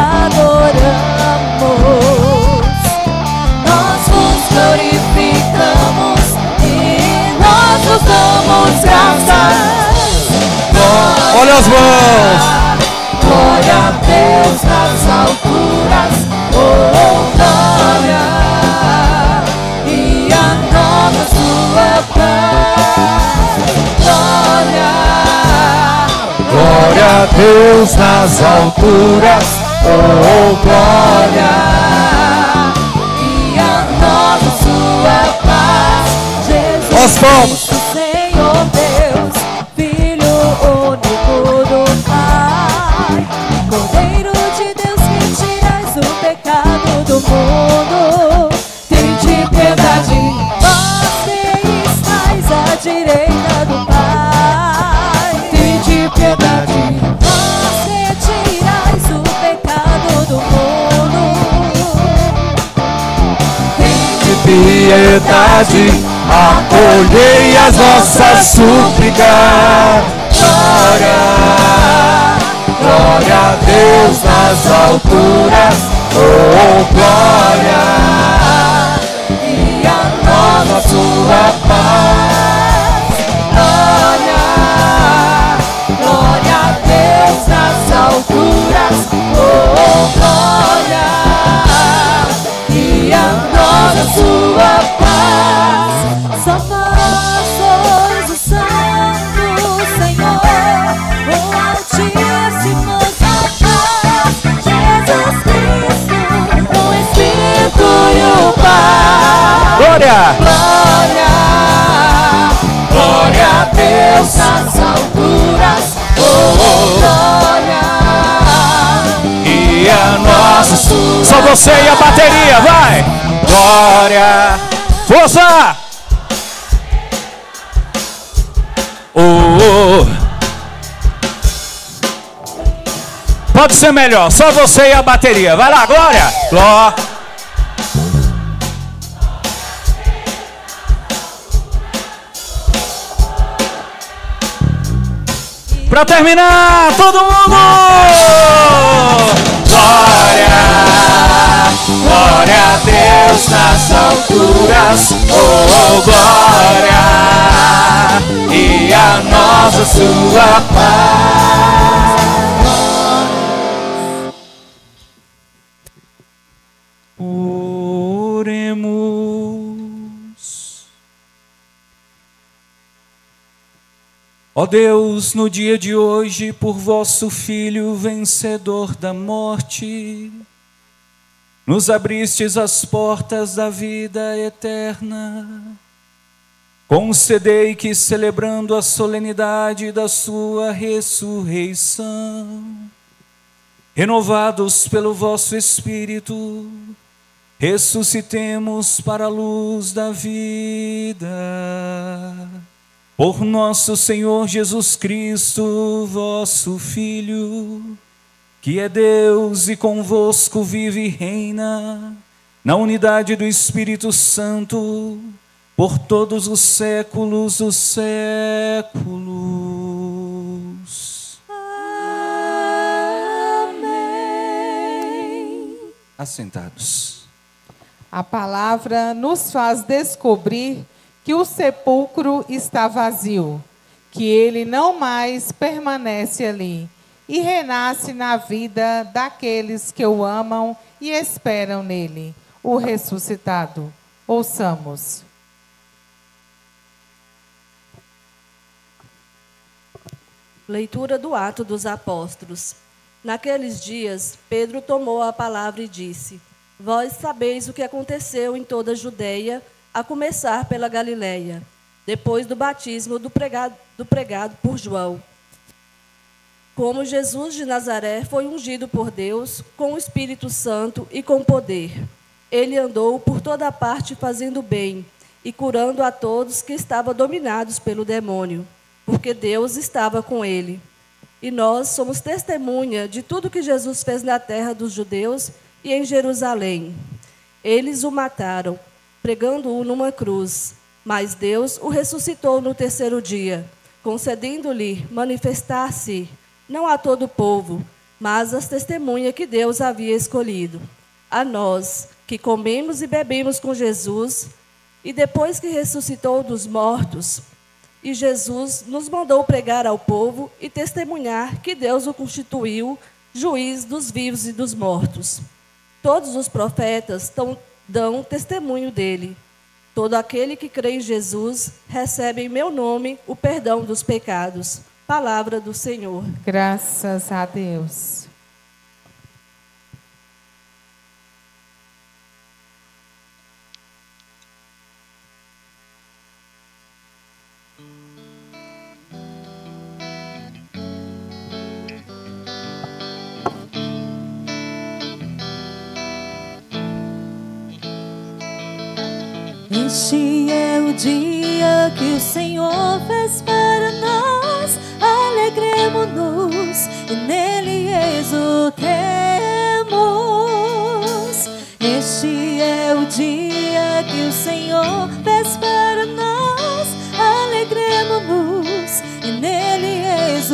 adoramos. Nós vos glorificamos e nós vos damos graças. Olha as mãos. Glória a Deus nas alturas, oh glória, e a nova sua paz. Glória, Glória a Deus nas alturas, oh glória. e a nova sua paz. Jesus As palmas. Cristo, Senhor Deus, Filho único do Pai, Cordeiro de Deus que tirais o pecado do mundo, tende piedade. Vós que estáis à direita do Pai, tende piedade. Vós que tirais o pecado do mundo, De piedade, acolhei as nossas súplicas. Glória, glória a Deus nas alturas, oh glória, e a nova sua paz. Glória, glória a Deus nas alturas, oh glória, e a nova sua paz. Só vós sois o Santo Senhor, o Altíssimo Deus, Jesus Cristo, o Espírito e o Pai. Glória! Glória, glória a Deus nas alturas, oh glória, E a nossa sua. Só você e a bateria, vai! Glória! Força! Oh, oh. Pode ser melhor, só você e a bateria. Vai lá, Glória! Glória! Pra terminar, todo mundo! Glória, glória a Deus nas alturas, oh glória, e a nossa sua paz. Oremos. Ó Deus, no dia de hoje, por vosso Filho, vencedor da morte, nos abristes as portas da vida eterna. Concedei que, celebrando a solenidade da sua ressurreição, renovados pelo vosso Espírito, ressuscitemos para a luz da vida. Por nosso Senhor Jesus Cristo, vosso Filho, que é Deus e convosco vive e reina, na unidade do Espírito Santo, por todos os séculos dos séculos. amém. Assentados. A palavra nos faz descobrir que o sepulcro está vazio, que ele não mais permanece ali, e renasce na vida daqueles que o amam e esperam nele, o ressuscitado. Ouçamos. Leitura do Atos dos Apóstolos. Naqueles dias, Pedro tomou a palavra e disse: Vós sabeis o que aconteceu em toda a Judeia, a começar pela Galileia, depois do batismo do pregado, do pregado por João. Como Jesus de Nazaré foi ungido por Deus com o Espírito Santo e com poder. Ele andou por toda parte fazendo bem e curando a todos que estavam dominados pelo demônio, porque Deus estava com ele. E nós somos testemunha de tudo que Jesus fez na terra dos judeus e em Jerusalém. Eles o mataram, pregando-o numa cruz. Mas Deus o ressuscitou no terceiro dia, concedendo-lhe manifestar-se, não a todo o povo, mas às testemunhas que Deus havia escolhido. A nós, que comemos e bebemos com Jesus, e depois que ressuscitou dos mortos, e Jesus nos mandou pregar ao povo e testemunhar que Deus o constituiu juiz dos vivos e dos mortos. Todos os profetas tão, dão testemunho dele. Todo aquele que crê em Jesus recebe em meu nome o perdão dos pecados. Palavra do Senhor. Graças a Deus. Este é o dia que o Senhor fez para nós. Alegremo-nos e nele exultemos. Este é o dia que o Senhor fez para nós. Alegremo-nos e nele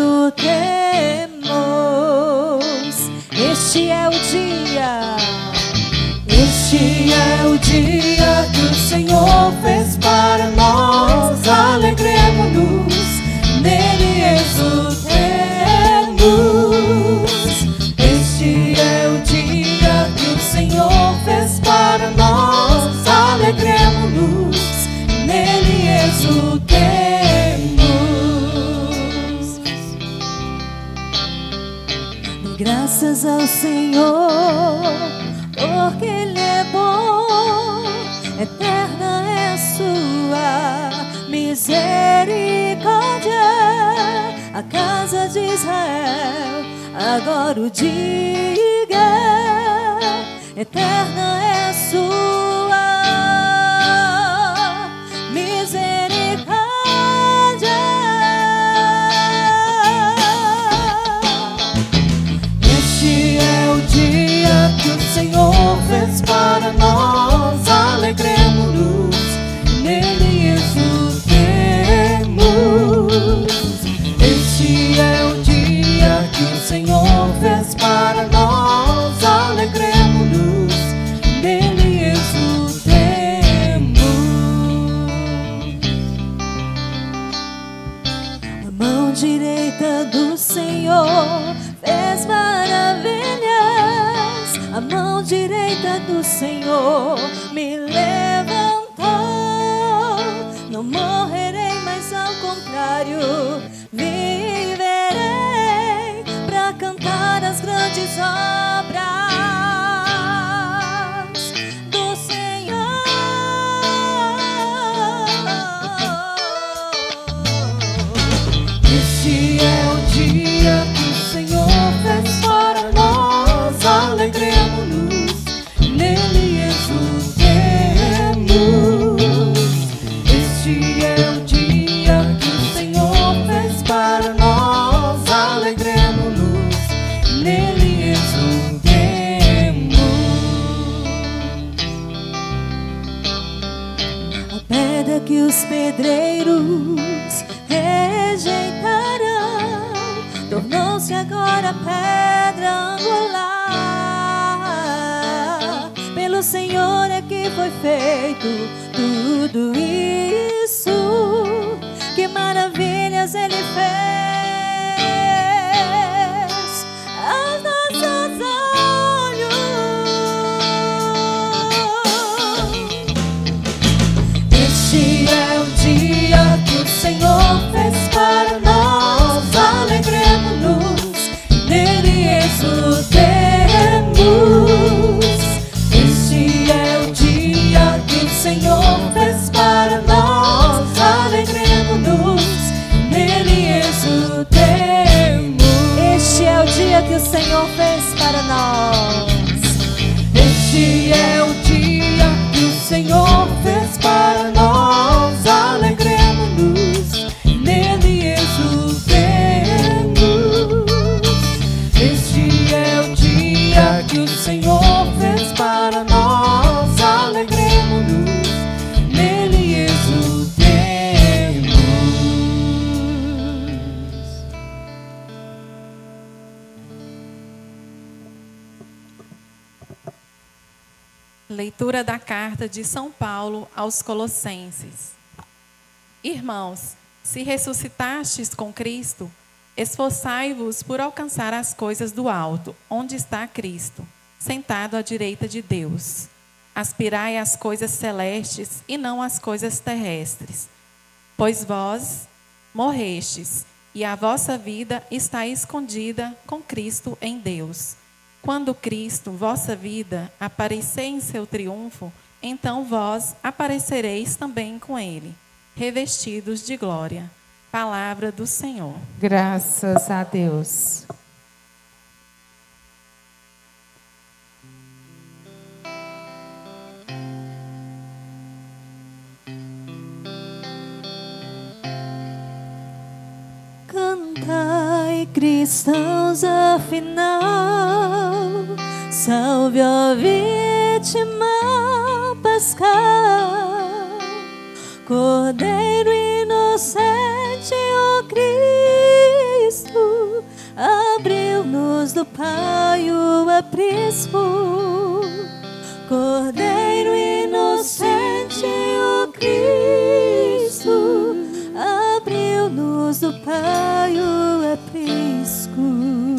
exultemos. Este é o dia. Este é o dia que o Senhor fez para nós. Alegremo-nos, nele exultemos. Este é o dia que o Senhor fez para nós. Alegremo-nos, nele exultemos. Dê graças ao Senhor, porque Ele é bom, eterna é sua misericórdia. A casa de Israel agora o diga, eterna é sua misericórdia. Este é o dia que o Senhor fez para nós. Alegremo-nos, nele exultemos. Este é o dia que o Senhor fez para nós. Alegremo-nos, nele exultemos. A mão direita do Senhor fez maravilhas. A mão direita do Senhor me levantou. Não morrerei, mas ao contrário viverei para cantar as grandes obras do Senhor. Este é o dia que o Senhor fez para nós. Alegremo-nos, nele exultemos. Este é o dia que o Senhor fez para nós. Alegremo-nos, nele exultemos. A pedra que os pedreiros rejeitaram tornou-se agora pedra angular. Pelo Senhor é que foi feito tudo isso. Que maravilhas Ele fez aos nossos olhos. Este é o dia que o Senhor fez para nós. Alegremo-nos, nele exultemos. Este é o dia que o Senhor fez para nós. Alegremo-nos, nele exultemos. Este é o dia que o Senhor fez para nós. Este é o dia que o Senhor fez para nós. Alegremo-nos, nele exultemos. Este é o dia que o Senhor fez para nós. Leitura da carta de São Paulo aos Colossenses. Irmãos, se ressuscitastes com Cristo, esforçai-vos por alcançar as coisas do alto, onde está Cristo, sentado à direita de Deus. Aspirai às coisas celestes e não às coisas terrestres. Pois vós morrestes, e a vossa vida está escondida com Cristo em Deus. Quando Cristo, vossa vida, aparecer em seu triunfo, então vós aparecereis também com ele, revestidos de glória. Palavra do Senhor. Graças a Deus. Cantai, cristãos, afinal, salve a vítima pascal, Cordeiro inocente, ó Cristo, abriu-nos do Pai o aprisco. Cordeiro inocente, ó Cristo, abriu-nos do Pai o aprisco.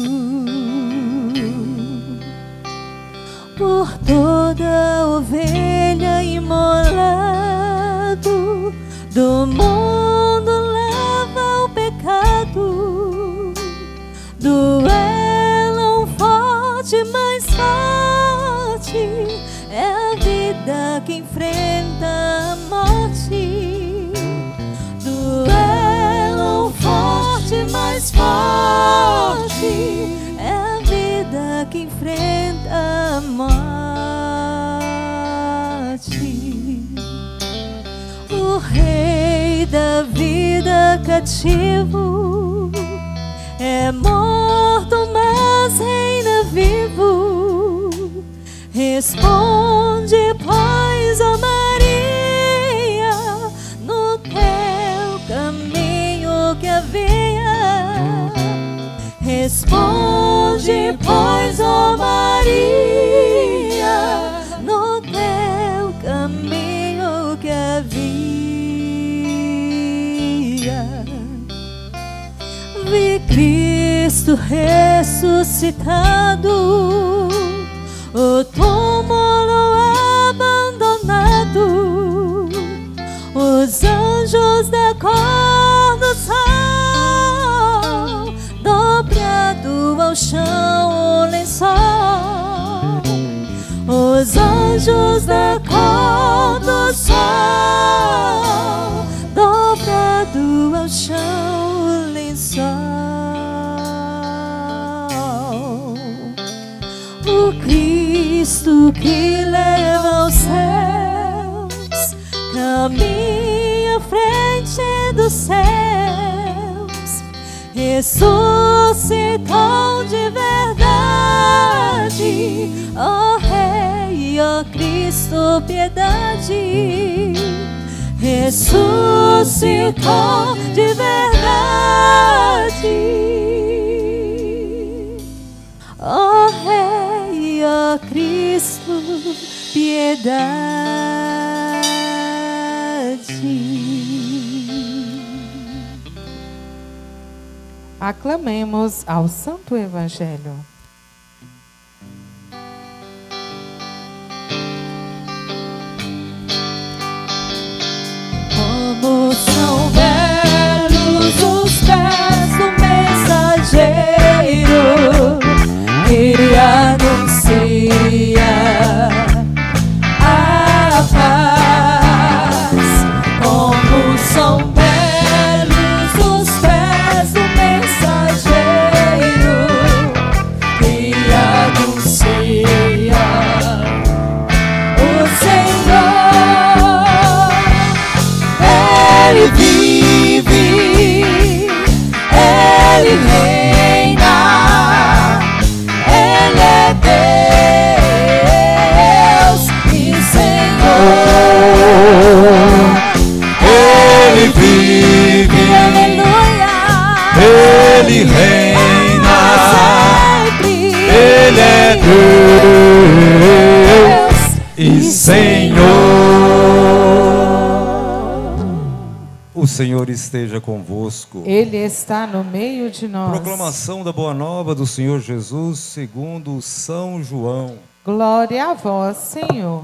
Por toda ovelha imolado do mundo leva o pecado, duelam forte, mais forte é a vida que enfrenta a morte. Duelam forte, mais forte é a vida que enfrenta a morte. O Rei da vida cativo é morto, mas reina vivo. Responde, pois, ó Maria, no teu caminho que havia. Responde, pois, ó Maria, no teu caminho que havia. Vi Cristo ressuscitado, o túmulo abandonado, os anjos da cor do sol, dobrado ao chão o lençol. Os anjos da cor do sol, dobrado ao chão o lençol. O Cristo que leva aos céus caminha à frente dos céus, ressuscitou de verdade, ó Rei, ó Cristo, piedade. Ressuscitou de verdade, ó Rei, ó Cristo, piedade. Aclamemos ao Santo Evangelho. Como são belos os pés do mensageiro que anuncia a paz. Como são belos os pés do mensageiro que anuncia o Senhor. Ele vive, Ele reina, Ele é Deus e Senhor. Ele vive, aleluia, Ele reina, sempre, Ele é Deus e Senhor. O Senhor esteja convosco. Ele está no meio de nós. Proclamação da Boa Nova do Senhor Jesus segundo São João. Glória a vós, Senhor.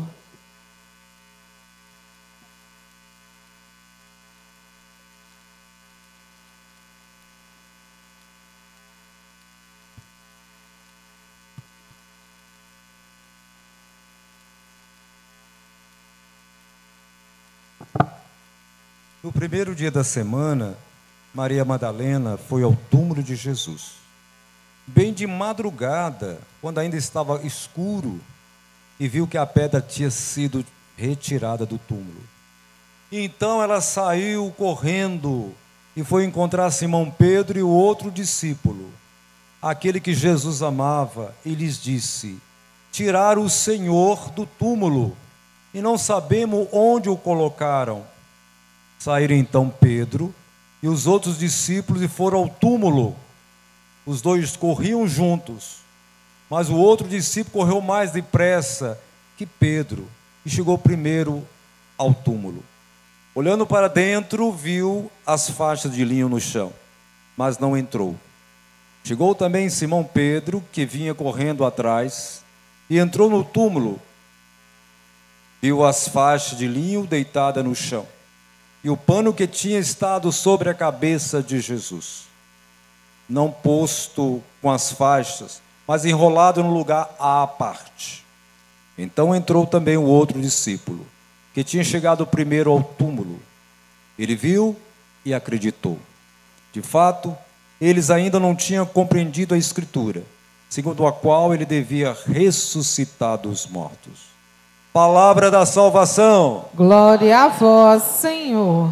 No primeiro dia da semana, Maria Madalena foi ao túmulo de Jesus. Bem de madrugada, quando ainda estava escuro, e viu que a pedra tinha sido retirada do túmulo. Então ela saiu correndo e foi encontrar Simão Pedro e o outro discípulo, aquele que Jesus amava, e lhes disse: tiraram o Senhor do túmulo e não sabemos onde o colocaram. Saíram então Pedro e os outros discípulos e foram ao túmulo. Os dois corriam juntos, mas o outro discípulo correu mais depressa que Pedro e chegou primeiro ao túmulo. Olhando para dentro, viu as faixas de linho no chão, mas não entrou. Chegou também Simão Pedro, que vinha correndo atrás, e entrou no túmulo. Viu as faixas de linho deitadas no chão e o pano que tinha estado sobre a cabeça de Jesus, não posto com as faixas, mas enrolado no lugar à parte. Então entrou também o outro discípulo, que tinha chegado primeiro ao túmulo. Ele viu e acreditou. De fato, eles ainda não tinham compreendido a Escritura, segundo a qual ele devia ressuscitar dos mortos. Palavra da salvação. Glória a vós, Senhor.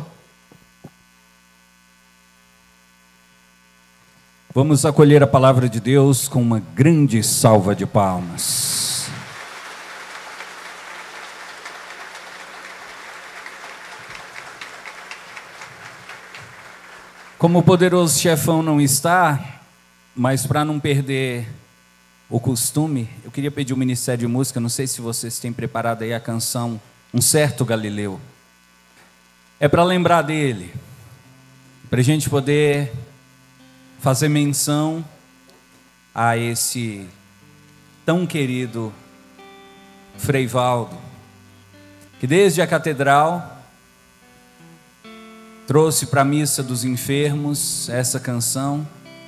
Vamos acolher a palavra de Deus com uma grande salva de palmas. Como o poderoso chefão não está, mas para não perder o costume, eu queria pedir o Ministério de Música, não sei se vocês têm preparado aí a canção Um Certo Galileu. É para lembrar dele, para a gente poder fazer menção a esse tão querido Frei Valdo, que desde a catedral trouxe para a missa dos enfermos essa canção.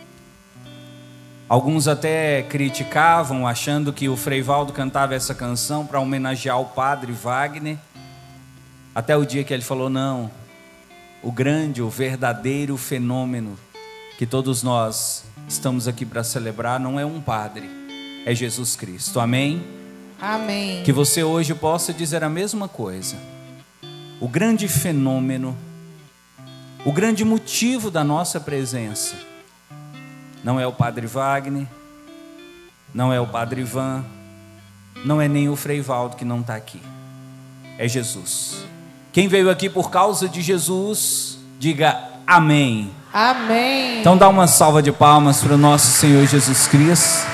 Alguns até criticavam, achando que o Frei Valdo cantava essa canção para homenagear o padre Wagner, até o dia que ele falou: não, o grande, o verdadeiro fenômeno que todos nós estamos aqui para celebrar não é um padre, é Jesus Cristo. Amém? Amém. Que você hoje possa dizer a mesma coisa. O grande fenômeno, o grande motivo da nossa presença não é o padre Wagner, não é o padre Ivan, não é nem o Frei Valdo que não está aqui. É Jesus. Quem veio aqui por causa de Jesus, diga amém. Amém. Então dá uma salva de palmas para o nosso Senhor Jesus Cristo.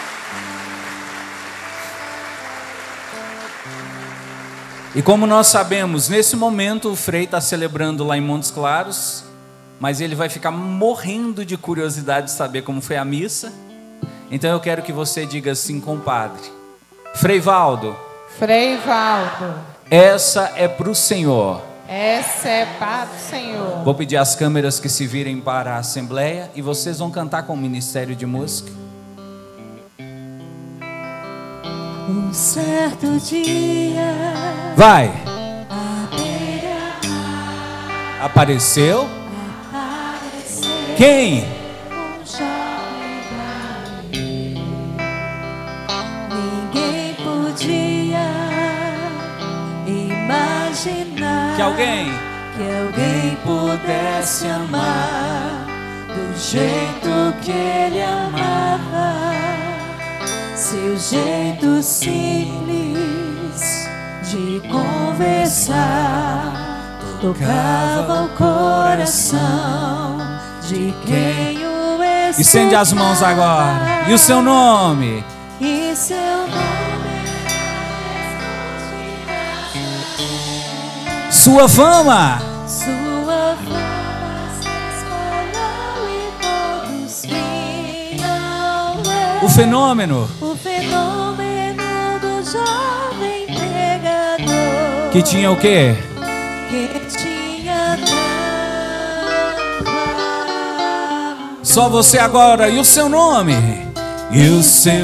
E como nós sabemos, nesse momento o Frei está celebrando lá em Montes Claros, mas ele vai ficar morrendo de curiosidade de saber como foi a missa. Então eu quero que você diga assim, compadre: Frei Valdo, Frei Valdo, essa é para o Senhor. essa é para o Senhor. Vou pedir às câmeras que se virem para a Assembleia e vocês vão cantar com o Ministério de Música. Um certo dia Vai. Apareceu? Quem? um jovem Davi. Ninguém podia imaginar Que alguém que alguém pudesse amar do jeito que ele amava. Seu jeito simples de conversar tocava o coração de quem o escutava. Estende as mãos agora. E o seu nome? E seu nome Sua fama. Sua fama se espalhou e todos viam O fenômeno o fenômeno do jovem pregador que tinha o quê? que tinha tanta fama. Só você agora. E o seu nome? E o seu...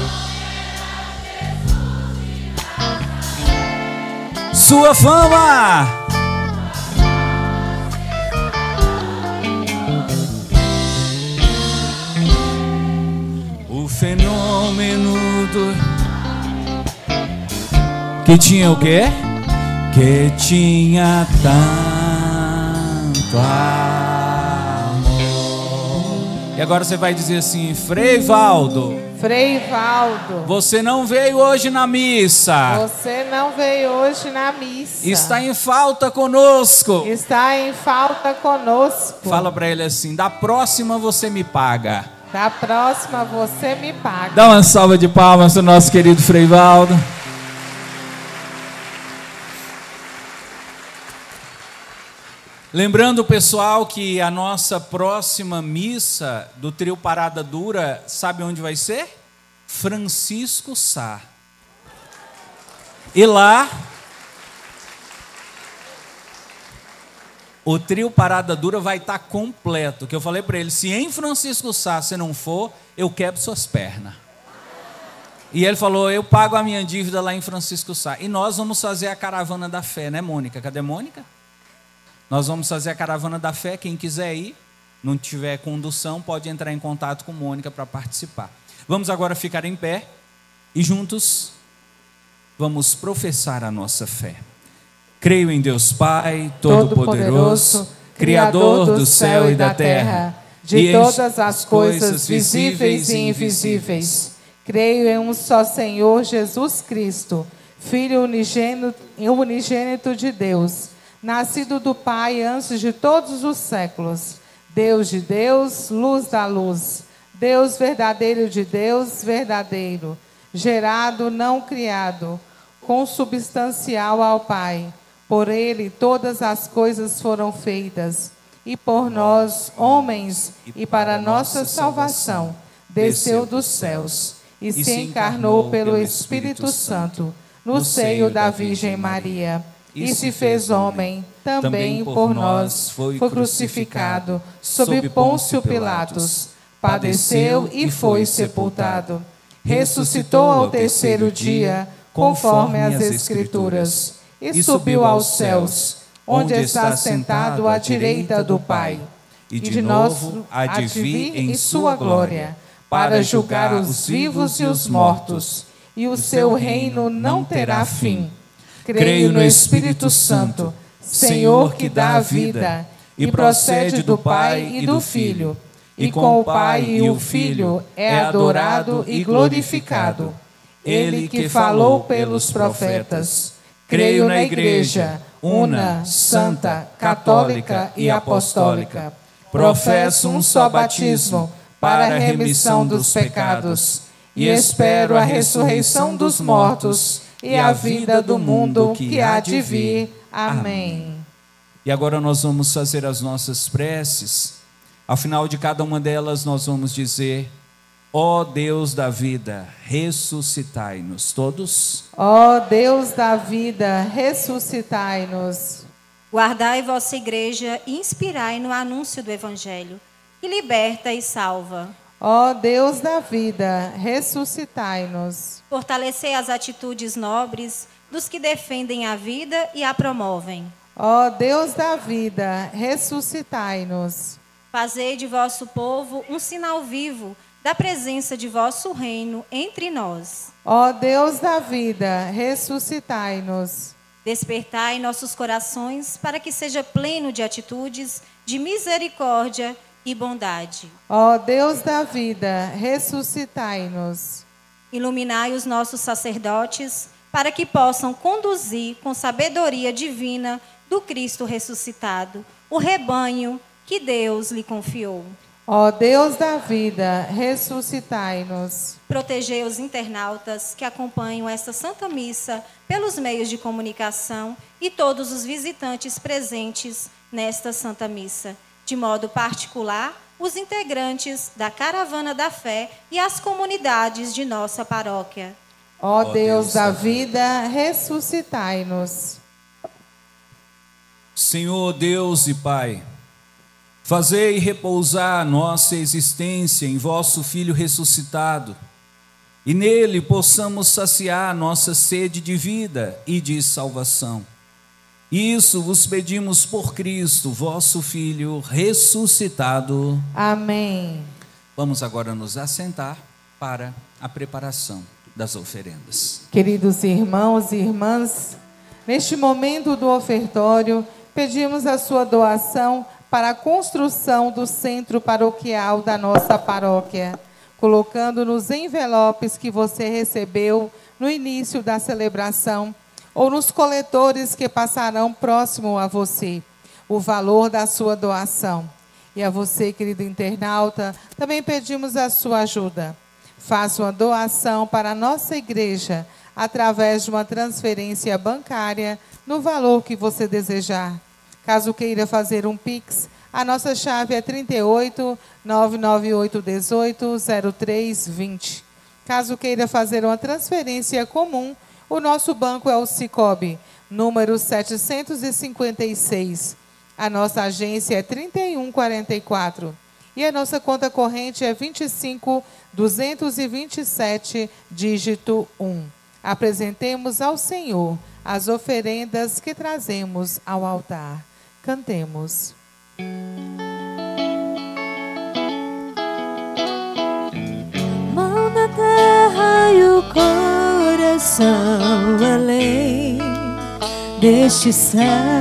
Sua fama. O fenômeno do... Que tinha o quê? Que tinha tanto amor. E agora você vai dizer assim: Frei Valdo, Frei Valdo, você não veio hoje na missa. você não veio hoje na missa. Está em falta conosco. Está em falta conosco. Fala para ele assim: da próxima você me paga. Da próxima você me paga. Dá uma salva de palmas ao nosso querido Frei Valdo. Lembrando, pessoal, que a nossa próxima missa do trio Parada Dura, sabe onde vai ser? Francisco Sá. E lá, o trio Parada Dura vai estar completo. Que eu falei para ele: se em Francisco Sá você não for, eu quebro suas pernas. E ele falou: eu pago a minha dívida lá em Francisco Sá. E nós vamos fazer a caravana da fé, né, Mônica? Cadê Mônica? Nós vamos fazer a caravana da fé. Quem quiser ir, não tiver condução, pode entrar em contato com Mônica para participar. Vamos agora ficar em pé e juntos vamos professar a nossa fé. Creio em Deus Pai, Todo-Poderoso, Criador do céu e da terra, de todas as coisas visíveis e invisíveis. Creio em um só Senhor Jesus Cristo, Filho unigênito, unigênito de Deus, nascido do Pai antes de todos os séculos, Deus de Deus, luz da luz, Deus verdadeiro de Deus verdadeiro, gerado, não criado, consubstancial ao Pai. Por ele todas as coisas foram feitas, e por nós, homens, e para nossa salvação, desceu dos céus, e se encarnou pelo Espírito Santo, no seio da Virgem Maria, e se fez homem, também por nós foi crucificado, sob Pôncio Pilatos, padeceu e foi sepultado, ressuscitou ao terceiro dia, conforme as Escrituras, e subiu aos céus, onde está sentado à direita do Pai, e de novo há de vir em sua glória, para julgar os vivos e os mortos, e o seu reino não terá fim. Creio no Espírito Santo, Senhor que dá a vida, e procede do Pai e do Filho, e com o Pai e o Filho é adorado e glorificado. Ele que falou pelos profetas. Creio na Igreja, una, santa, católica e apostólica. Professo um só batismo para a remissão dos pecados, e espero a ressurreição dos mortos e a vida do mundo que há de vir. Amém. E agora nós vamos fazer as nossas preces. Ao final de cada uma delas nós vamos dizer: ó Deus da vida, ressuscitai-nos. Todos. Ó Deus da vida, ressuscitai-nos. Guardai vossa igreja e inspirai no anúncio do Evangelho, que liberta e salva. Ó Deus da vida, ressuscitai-nos. Fortalecei as atitudes nobres dos que defendem a vida e a promovem. Ó Deus da vida, ressuscitai-nos. Fazei de vosso povo um sinal vivo da presença de vosso reino entre nós. Ó Deus da vida, ressuscitai-nos. Despertai nossos corações para que seja pleno de atitudes de misericórdia e bondade. Ó Deus da vida, ressuscitai-nos. Iluminai os nossos sacerdotes para que possam conduzir com sabedoria divina do Cristo ressuscitado o rebanho que Deus lhe confiou. Ó Deus da vida, ressuscitai-nos. Protegei os internautas que acompanham esta Santa Missa pelos meios de comunicação e todos os visitantes presentes nesta Santa Missa. De modo particular, os integrantes da Caravana da Fé e as comunidades de nossa paróquia. Ó Deus da vida, ressuscitai-nos. Senhor Deus e Pai, fazei repousar nossa existência em vosso Filho ressuscitado, e nele possamos saciar nossa sede de vida e de salvação. Isso vos pedimos por Cristo, vosso Filho ressuscitado. Amém. Vamos agora nos assentar para a preparação das oferendas. Queridos irmãos e irmãs, neste momento do ofertório, pedimos a sua doação para a construção do centro paroquial da nossa paróquia, colocando nos envelopes que você recebeu no início da celebração ou nos coletores que passarão próximo a você o valor da sua doação. E a você, querido internauta, também pedimos a sua ajuda. Faça uma doação para a nossa igreja através de uma transferência bancária no valor que você desejar. Caso queira fazer um Pix, a nossa chave é trinta e oito, nove nove oito, dezoito, zero três vinte. Caso queira fazer uma transferência comum, o nosso banco é o Sicoob, número setecentos e cinquenta e seis. A nossa agência é trinta e um quarenta e quatro. E a nossa conta corrente é vinte e cinco, duzentos e vinte e sete, dígito um. Apresentemos ao Senhor as oferendas que trazemos ao altar. Cantemos. Mão na terra e o coração além deste céu,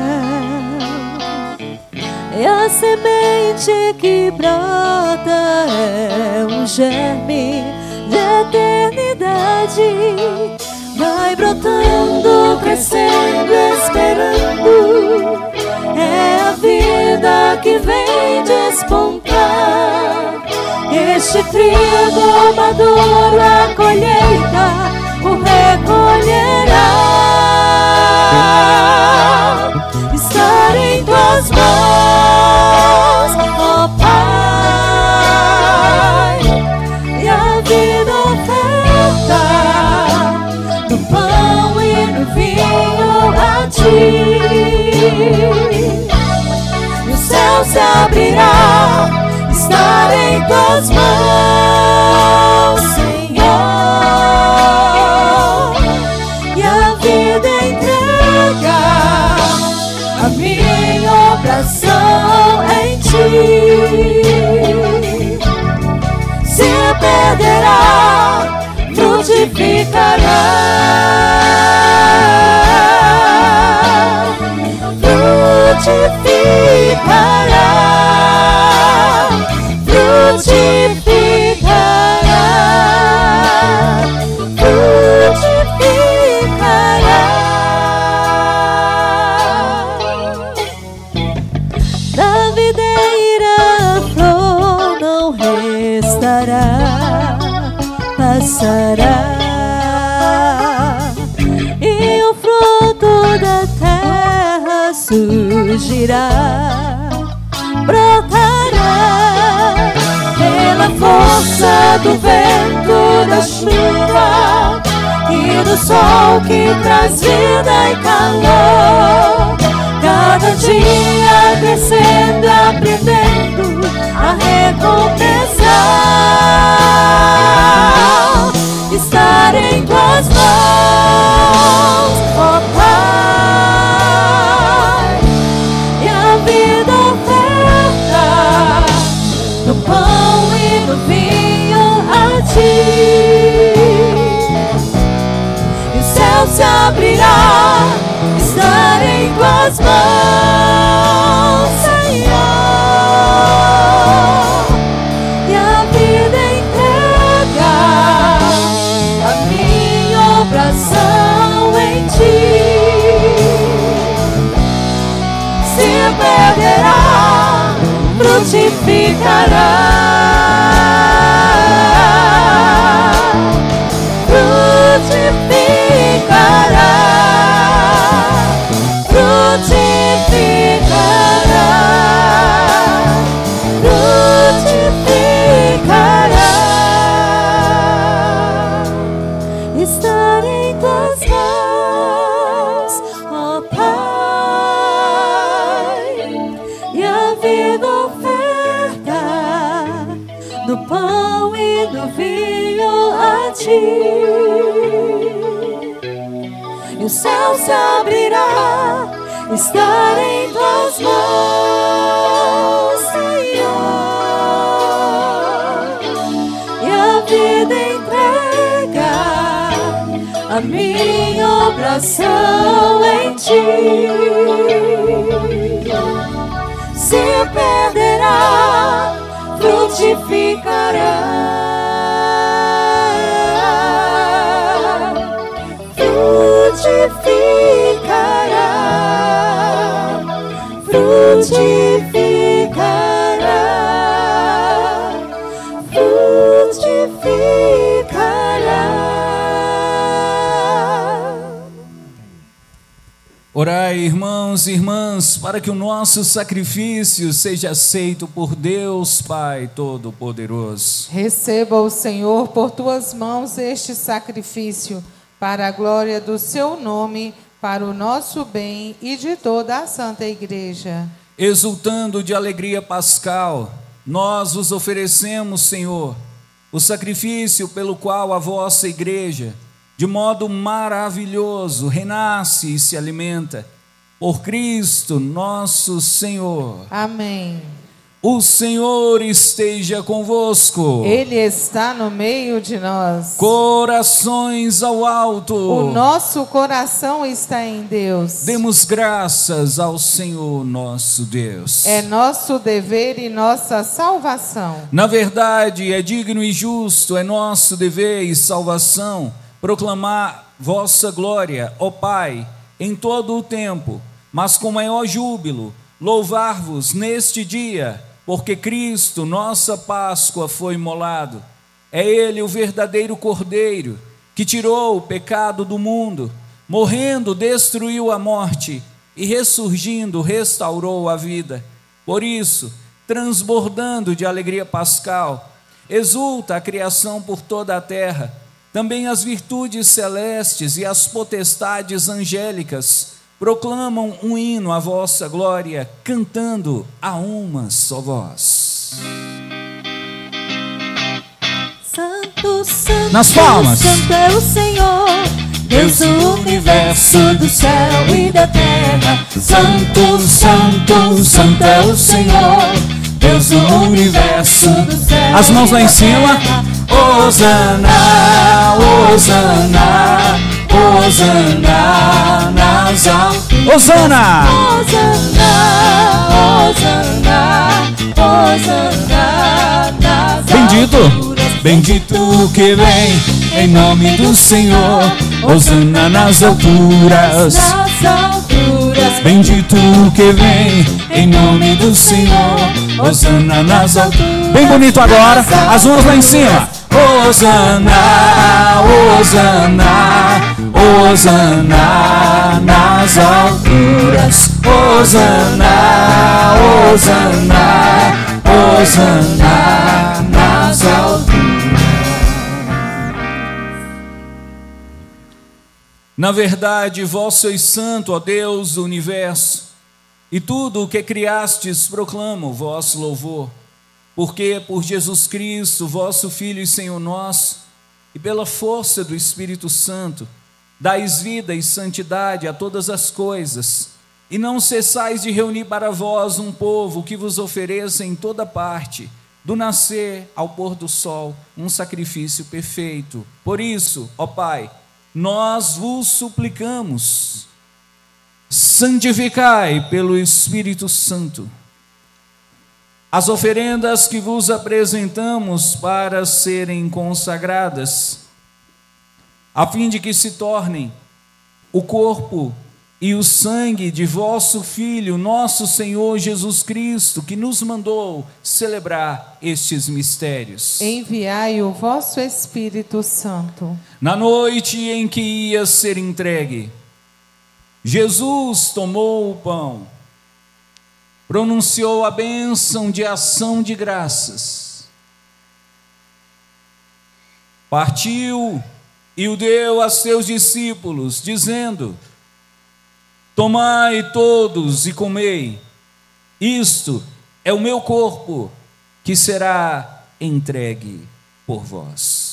e a semente que brota é um germe de eternidade. Vai brotando, crescendo, esperando. É a vida que vem despontar. Este trigo maduro, a colheita o recolherá. Estar em tuas mãos, ó Pai, e a vida oferta do pão e do vinho a ti. E o céu se abrirá, estar em tuas mãos, Senhor, e a vida entrega a minha oração em ti. Se perderá, frutificará, frutificará, frutificará, frutificará. Da videira a flor não restará, passará, e o fruto da terra surgirá, brotará, pela força do vento, da chuva e do sol que traz vida e calor. Cada dia crescendo, aprendendo a recompensar. Estar em tuas mãos, ó Pai, e a vida oferta do pão e do vinho a ti. E o céu se abrirá, estar em tuas mãos, Senhor, e a vida entrega a minha oração em ti. Se perderá, frutificará, do pão e do vinho a ti. E o céu se abrirá, estar em tuas mãos, Senhor, e a vida entregar, a minha oração em ti. Se perderá, frutificará, frutificará, frutificará, frutificará. Orai, irmãos e irmãs, para que o nosso sacrifício seja aceito por Deus Pai Todo-Poderoso. Receba o Senhor por tuas mãos este sacrifício, para a glória do seu nome, para o nosso bem e de toda a Santa Igreja. Exultando de alegria pascal, nós vos oferecemos, Senhor, o sacrifício pelo qual a vossa Igreja, de modo maravilhoso, renasce e se alimenta. Por Cristo nosso Senhor. Amém. O Senhor esteja convosco. Ele está no meio de nós. Corações ao alto. O nosso coração está em Deus. Demos graças ao Senhor nosso Deus. É nosso dever e nossa salvação. Na verdade, é digno e justo, é nosso dever e salvação proclamar vossa glória, ó Pai, em todo o tempo, mas com maior júbilo, louvar-vos neste dia, porque Cristo, nossa Páscoa, foi imolado. É Ele o verdadeiro Cordeiro, que tirou o pecado do mundo, morrendo, destruiu a morte, e ressurgindo, restaurou a vida. Por isso, transbordando de alegria pascal, exulta a criação por toda a terra. Também as virtudes celestes e as potestades angélicas proclamam um hino à vossa glória, cantando a uma só voz. Santo, santo, nas palmas. Santo é o Senhor, Deus do universo, do céu e da terra. Santo, santo, santo é o Senhor, Deus do universo, do céu. As mãos lá em cima. Hosana, Hosana, Hosana nas alturas. Hosana! Hosana, Hosana, Hosana nas Bendito, alturas. bendito que vem em nome do Senhor. Hosana nas alturas. Nas alturas. Bendito que vem em nome do Senhor. Hosana nas alturas. Bem bonito agora, as mãos lá em cima. Hosana, Hosana, Hosana nas alturas. Hosana, Hosana, Hosana nas alturas. Na verdade, vós sois santo, ó Deus do universo, e tudo o que criastes proclama o vosso louvor. Porque por Jesus Cristo, vosso Filho e Senhor nosso, e pela força do Espírito Santo, dais vida e santidade a todas as coisas, e não cessais de reunir para vós um povo que vos ofereça em toda parte, do nascer ao pôr do sol, um sacrifício perfeito. Por isso, ó Pai, nós vos suplicamos, santificai pelo Espírito Santo as oferendas que vos apresentamos para serem consagradas, a fim de que se tornem o corpo e o sangue de vosso Filho, nosso Senhor Jesus Cristo, que nos mandou celebrar estes mistérios. Enviai o vosso Espírito Santo. Na noite em que ia ser entregue, Jesus tomou o pão, pronunciou a bênção de ação de graças, partiu e o deu a seus discípulos, dizendo: tomai todos e comei, isto é o meu corpo, que será entregue por vós.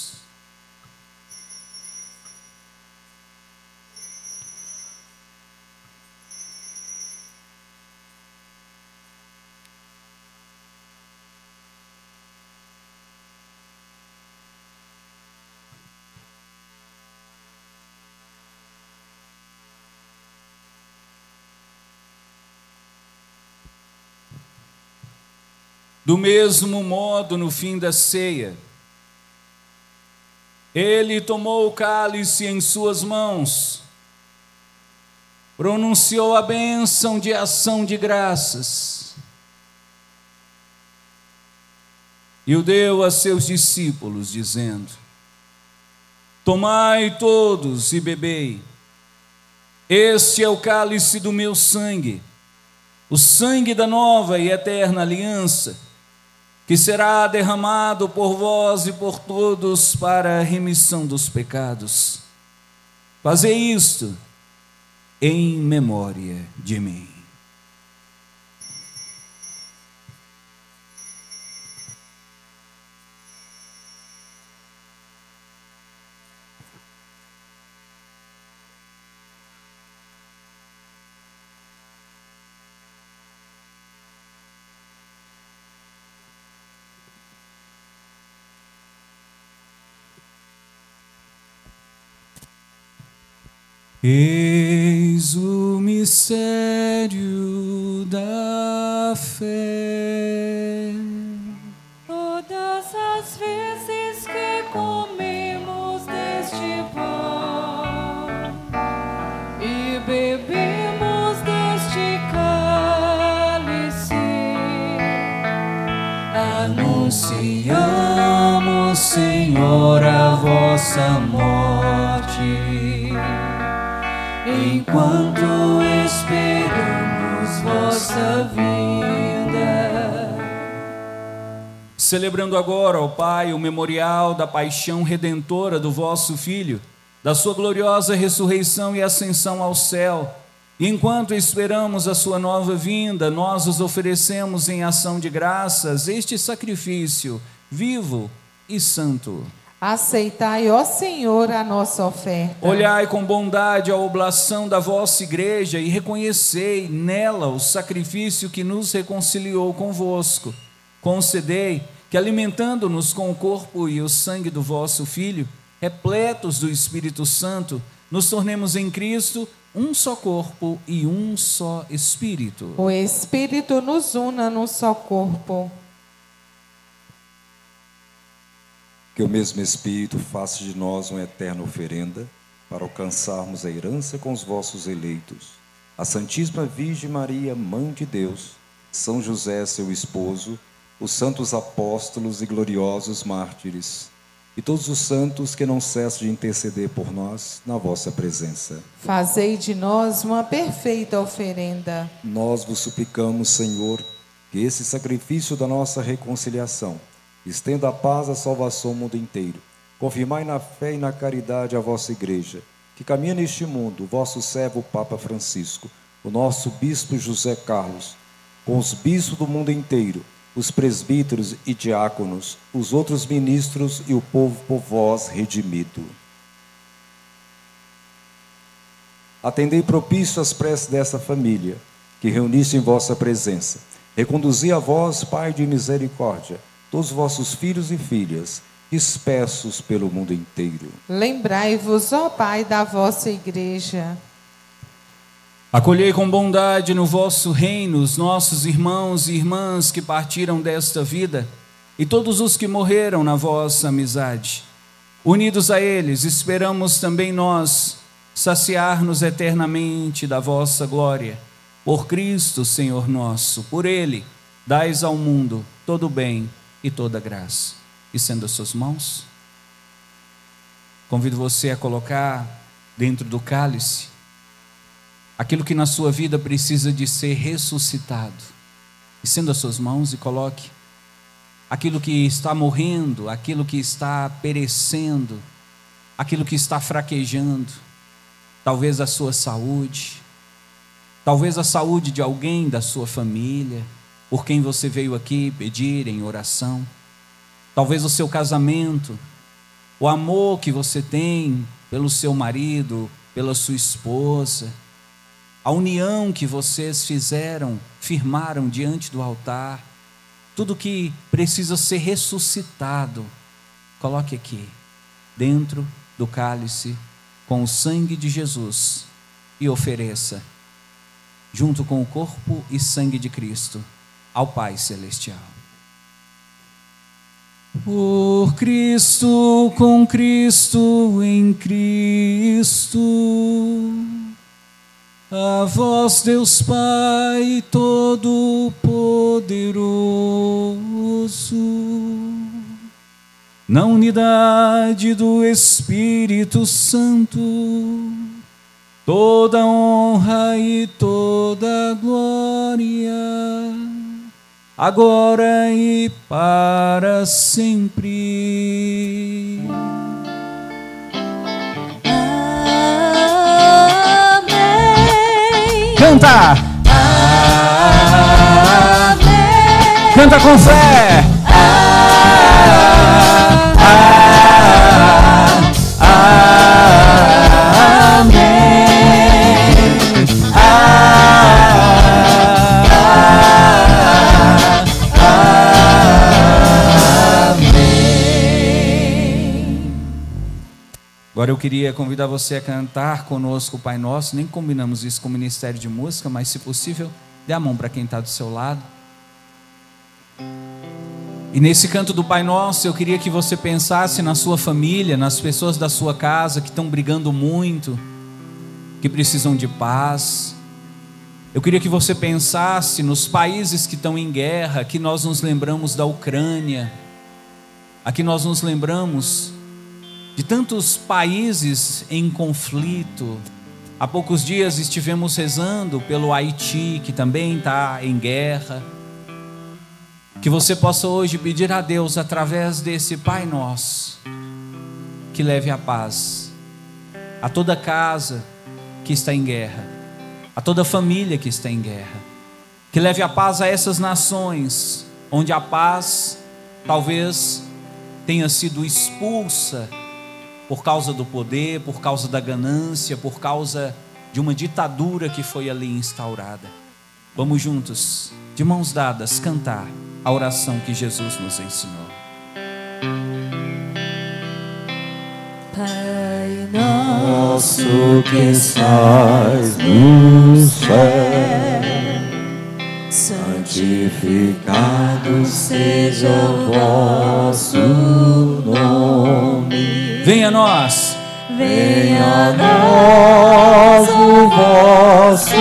Do mesmo modo, no fim da ceia, ele tomou o cálice em suas mãos, pronunciou a bênção de ação de graças e o deu a seus discípulos, dizendo: tomai todos e bebei, este é o cálice do meu sangue, o sangue da nova e eterna aliança, que será derramado por vós e por todos para a remissão dos pecados. Fazei isto em memória de mim. Eis o mistério da fé. Todas as vezes que comemos deste pão e bebemos deste cálice, anunciamos, Senhor, a vossa morte, enquanto esperamos vossa vinda. Celebrando agora, ó Pai, o memorial da paixão redentora do vosso Filho, da sua gloriosa ressurreição e ascensão ao céu, e enquanto esperamos a sua nova vinda, nós os oferecemos em ação de graças este sacrifício vivo e santo. Aceitai, ó Senhor, a nossa oferta. Olhai com bondade a oblação da vossa igreja e reconhecei nela o sacrifício que nos reconciliou convosco. Concedei que, alimentando-nos com o corpo e o sangue do vosso Filho, repletos do Espírito Santo, nos tornemos em Cristo um só corpo e um só Espírito. O Espírito nos una num só corpo. Que o mesmo Espírito faça de nós uma eterna oferenda para alcançarmos a herança com os vossos eleitos. A Santíssima Virgem Maria, Mãe de Deus, São José, seu esposo, os santos apóstolos e gloriosos mártires, e todos os santos que não cessam de interceder por nós na vossa presença. Fazei de nós uma perfeita oferenda. Nós vos suplicamos, Senhor, que esse sacrifício da nossa reconciliação estenda a paz e a salvação ao mundo inteiro. Confirmai na fé e na caridade a vossa igreja, que caminha neste mundo, o vosso servo o Papa Francisco, o nosso bispo José Carlos, com os bispos do mundo inteiro, os presbíteros e diáconos, os outros ministros e o povo por vós redimido. Atendei propício às preces dessa família, que reuniste em vossa presença. Reconduzi a vós, Pai de misericórdia, todos os vossos filhos e filhas, dispersos pelo mundo inteiro. Lembrai-vos, ó Pai, da vossa igreja. Acolhei com bondade no vosso reino os nossos irmãos e irmãs que partiram desta vida e todos os que morreram na vossa amizade. Unidos a eles, esperamos também nós saciar-nos eternamente da vossa glória. Por Cristo, Senhor nosso, por Ele, dais ao mundo todo o bem e toda graça. E sendo as suas mãos, convido você a colocar dentro do cálice aquilo que na sua vida precisa de ser ressuscitado. E sendo as suas mãos, e coloque aquilo que está morrendo, aquilo que está perecendo, aquilo que está fraquejando, talvez a sua saúde, talvez a saúde de alguém da sua família, por quem você veio aqui pedir em oração. talvez o seu casamento, o amor que você tem pelo seu marido, pela sua esposa, a união que vocês fizeram, firmaram diante do altar, tudo que precisa ser ressuscitado, coloque aqui, dentro do cálice, com o sangue de Jesus, e ofereça, junto com o corpo e sangue de Cristo, ao Pai Celestial. Por Cristo, com Cristo, em Cristo, a vós, Deus Pai Todo-Poderoso, na unidade do Espírito Santo, toda honra e toda glória, agora e para sempre. Amém. Canta! Amém. Canta com fé! Agora eu queria convidar você a cantar conosco o Pai Nosso. Nem combinamos isso com o Ministério de Música, mas se possível, dê a mão para quem está do seu lado. E nesse canto do Pai Nosso, eu queria que você pensasse na sua família, nas pessoas da sua casa que estão brigando muito, que precisam de paz. Eu queria que você pensasse nos países que estão em guerra. Aqui nós nos lembramos da Ucrânia, aqui nós nos lembramos de tantos países em conflito. Há poucos dias estivemos rezando pelo Haiti, que também está em guerra. Que você possa hoje pedir a Deus, através desse Pai Nosso, que leve a paz a toda casa que está em guerra, a toda família que está em guerra. Que leve a paz a essas nações, onde a paz talvez tenha sido expulsa por causa do poder, por causa da ganância, por causa de uma ditadura que foi ali instaurada. Vamos juntos, de mãos dadas, cantar a oração que Jesus nos ensinou. Pai nosso que estás no céu, santificado seja o vosso nome. Venha a nós, venha a nós o vosso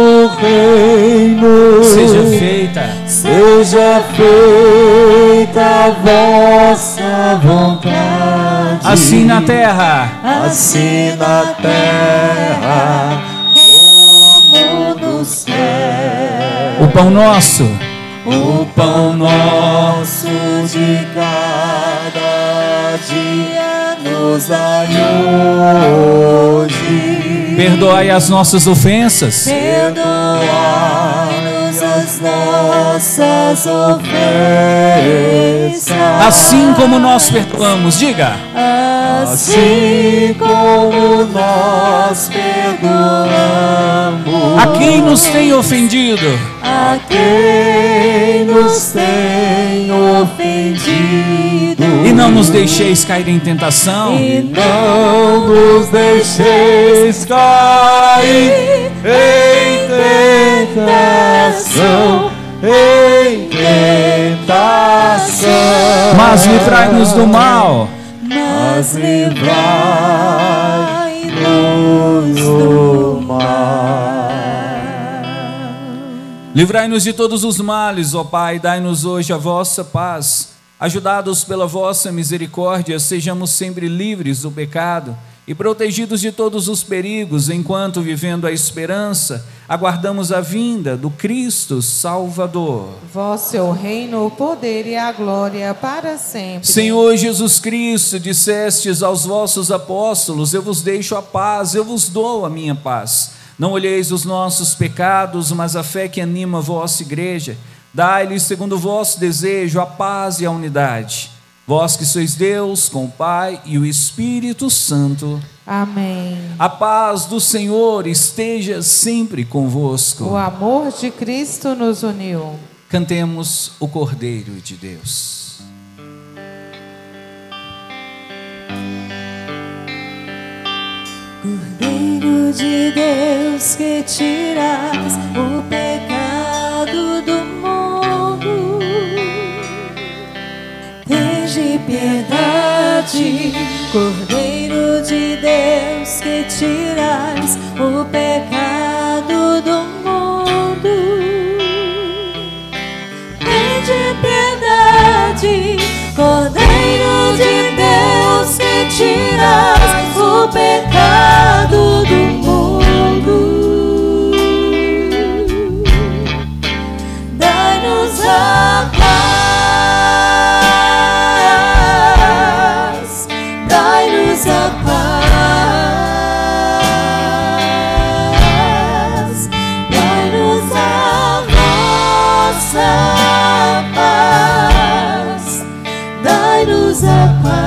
reino. Seja feita, seja feita a vossa vontade, assim na terra, assim na terra como no céu. O pão nosso, o pão nosso de cada dia nos dai hoje. Perdoai as nossas ofensas, perdoai-nos as nossas ofensas, assim como nós perdoamos. Diga: assim como nós perdoamos a quem nos tem ofendido, a quem nos tem ofendido, e não nos deixeis cair em tentação, e não nos deixeis cair em tentação, em tentação, mas livrai-nos do mal, mas livrai-nos do mal. Livrai-nos de todos os males, ó Pai, dai-nos hoje a vossa paz. Ajudados pela vossa misericórdia, sejamos sempre livres do pecado e protegidos de todos os perigos, enquanto, vivendo a esperança, aguardamos a vinda do Cristo Salvador. Vosso é o reino, o poder e a glória para sempre. Senhor Jesus Cristo, dissestes aos vossos apóstolos: eu vos deixo a paz, eu vos dou a minha paz. Não olheis os nossos pecados, mas a fé que anima a vossa igreja. Dai-lhes, segundo o vosso desejo, a paz e a unidade. Vós que sois Deus, com o Pai e o Espírito Santo. Amém. A paz do Senhor esteja sempre convosco. O amor de Cristo nos uniu. Cantemos o Cordeiro de Deus. Cordeiro de Deus, que tiras o pecado do mundo, tende piedade. Cordeiro de Deus, que tiras o pecado do mundo, tende piedade. Cordeiro de Deus, que tiras o pecado do mundo, dai-nos a paz, dai-nos a paz, dai-nos a vossa paz, dai-nos a paz.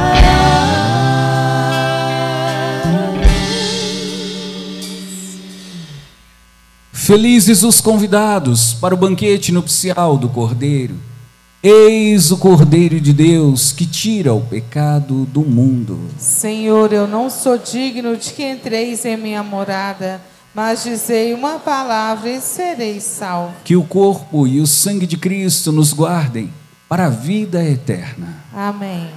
Felizes os convidados para o banquete nupcial do Cordeiro. Eis o Cordeiro de Deus que tira o pecado do mundo. Senhor, eu não sou digno de que entreis em minha morada, mas dizei uma palavra e serei salvo. Que o corpo e o sangue de Cristo nos guardem para a vida eterna. Amém.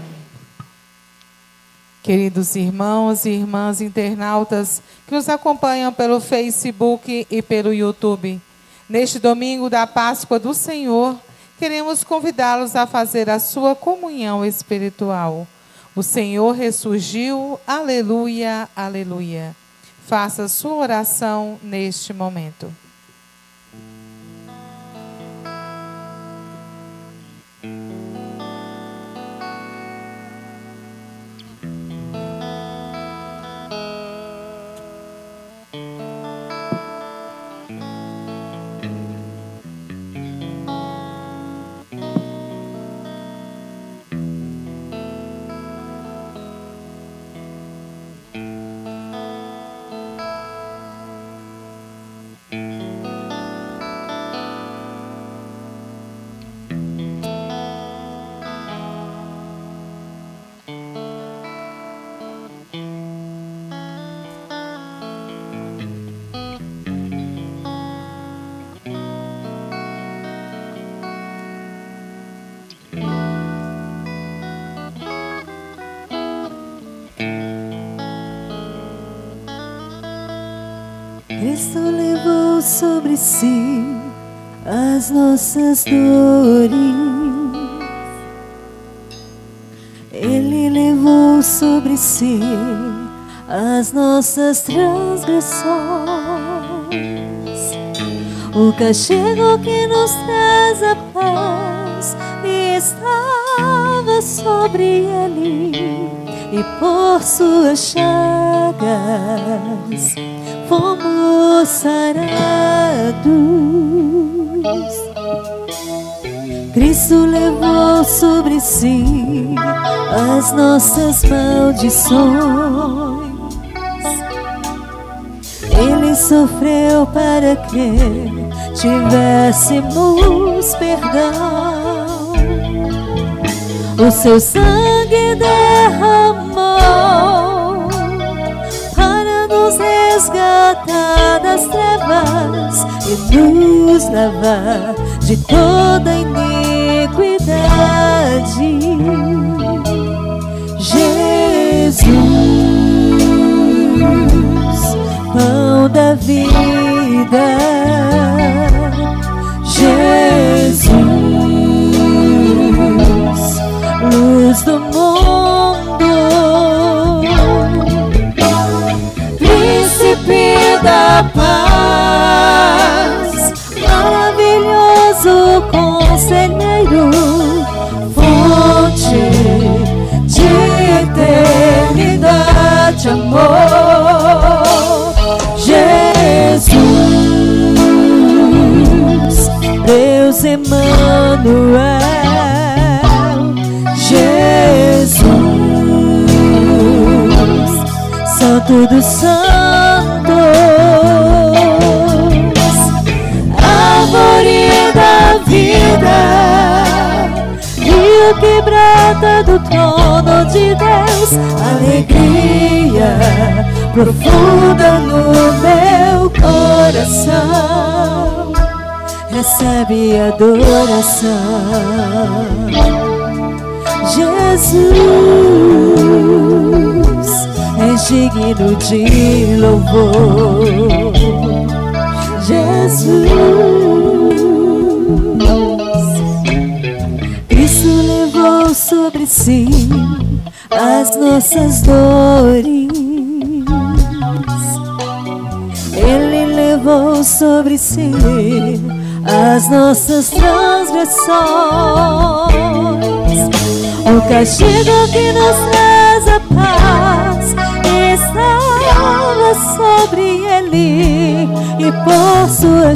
Queridos irmãos e irmãs internautas que nos acompanham pelo Facebook e pelo YouTube, neste domingo da Páscoa do Senhor, queremos convidá-los a fazer a sua comunhão espiritual. O Senhor ressurgiu, aleluia, aleluia. Faça sua oração neste momento. Cristo levou sobre si as nossas dores, Ele levou sobre si as nossas transgressões. O castigo que nos traz a paz estava sobre Ele, e por suas chagas fomos sarados. Cristo levou sobre si as nossas maldições. Ele sofreu para que tivéssemos perdão. O seu sangue derramou para nos resgatar das trevas e nos lavar de toda iniquidade. Jesus, pão da vida. Jesus, luz do mundo. Príncipe da paz, maravilhoso conselheiro, fonte de eternidade, amor. Jesus, Deus Emmanuel. Jesus, Santo dos Santos, árvore da vida, rio que brota do trono de Deus, alegria profunda no meu coração, recebe adoração. Jesus é digno de louvor. Jesus, Cristo levou sobre si as nossas dores. Ele levou sobre si as nossas transgressões. O castigo que nos traz a paz estava sobre ele, e por suas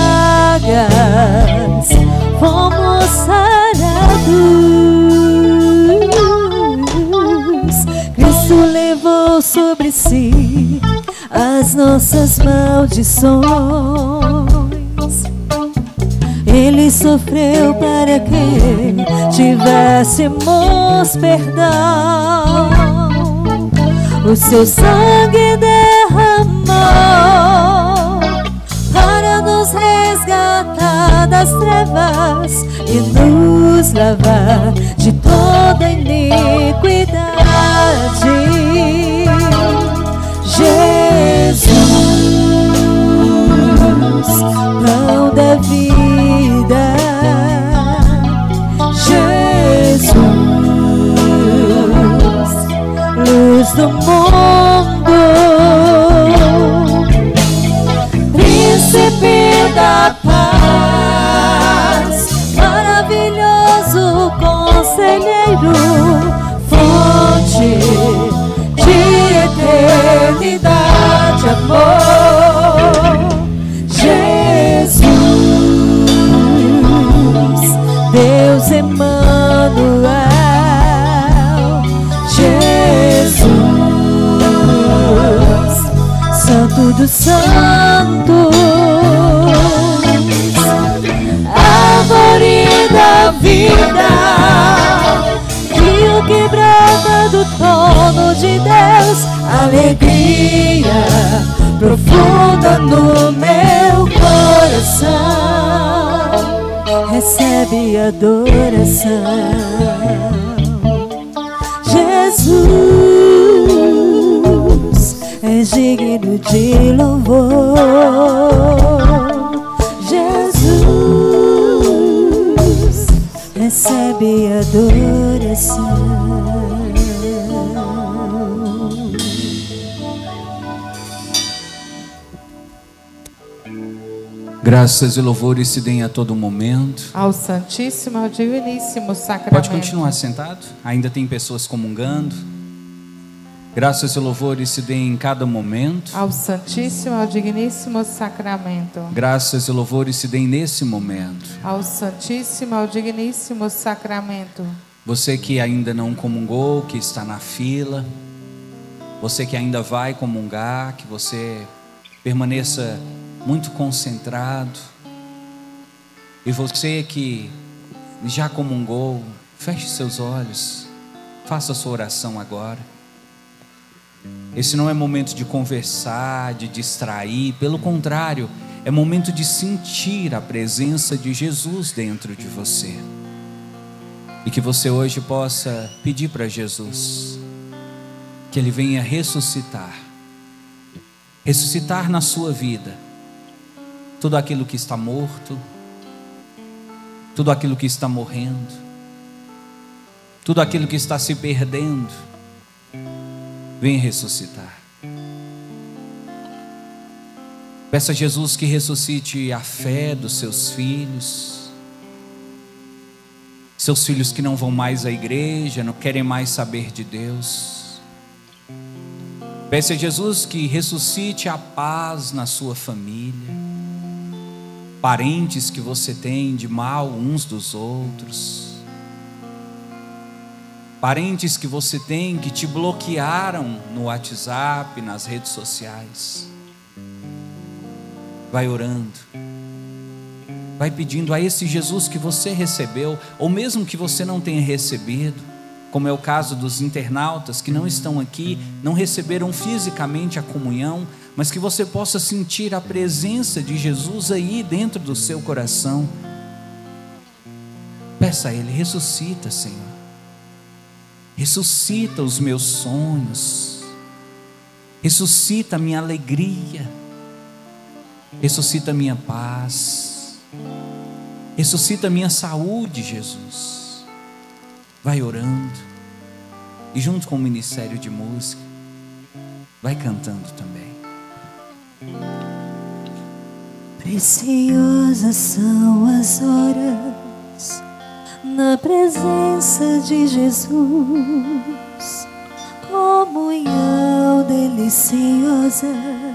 chagas fomos sarados. Cristo levou sobre si as nossas maldições. Ele sofreu para que tivéssemos perdão. O seu sangue derramou para nos resgatar das trevas e nos lavar de toda iniquidade. Jesus, pão da vida. Jesus, luz do mundo, príncipe da paz, maravilhoso conselheiro, fonte de eternidade, amor. Jesus, Deus Emmanuel. Jesus, Santo dos Santos, árvore da vida, rio que brota do trono de Deus, alegria profunda no meu coração, recebe adoração. Jesus é digno de louvor. Jesus recebe adoração. Graças e louvores se deem a todo momento ao Santíssimo, ao Diviníssimo Sacramento. Pode continuar sentado, ainda tem pessoas comungando. Graças e louvores se deem em cada momento ao Santíssimo, ao Digníssimo Sacramento. Graças e louvores se deem nesse momento ao Santíssimo, ao Digníssimo Sacramento. Você que ainda não comungou, que está na fila, você que ainda vai comungar, que você permaneça muito concentrado. E você que já comungou, feche seus olhos, faça a sua oração agora. Esse não é momento de conversar, de distrair, pelo contrário, é momento de sentir a presença de Jesus dentro de você. E que você hoje possa pedir para Jesus que Ele venha ressuscitar, ressuscitar na sua vida tudo aquilo que está morto, tudo aquilo que está morrendo, tudo aquilo que está se perdendo. Venha ressuscitar. Peça a Jesus que ressuscite a fé dos seus filhos, seus filhos que não vão mais à igreja, não querem mais saber de Deus. Peça a Jesus que ressuscite a paz na sua família, parentes que você tem de mal uns dos outros, parentes que você tem que te bloquearam no WhatsApp, nas redes sociais. Vai orando, vai pedindo a esse Jesus que você recebeu, ou mesmo que você não tenha recebido, como é o caso dos internautas que não estão aqui, não receberam fisicamente a comunhão, mas que você possa sentir a presença de Jesus aí dentro do seu coração. Peça a Ele: ressuscita, Senhor, ressuscita os meus sonhos, ressuscita a minha alegria, ressuscita a minha paz, ressuscita a minha saúde, Jesus. Vai orando, e junto com o ministério de música, vai cantando também. Preciosas são as horas na presença de Jesus, comunhão deliciosa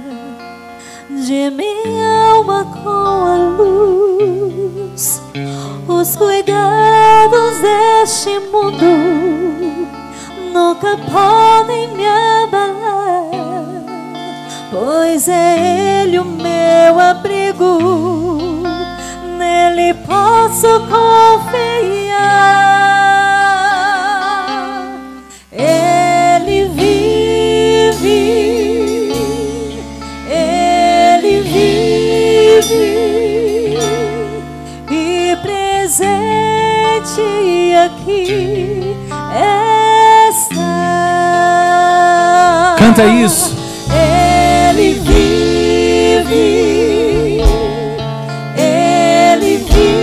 de minha alma com a luz. Os cuidados deste mundo nunca podem me abalar, pois é Ele o meu abrigo, nele posso confiar. Ele vive, Ele vive, e presente aqui está. Canta isso. Ele vive, Ele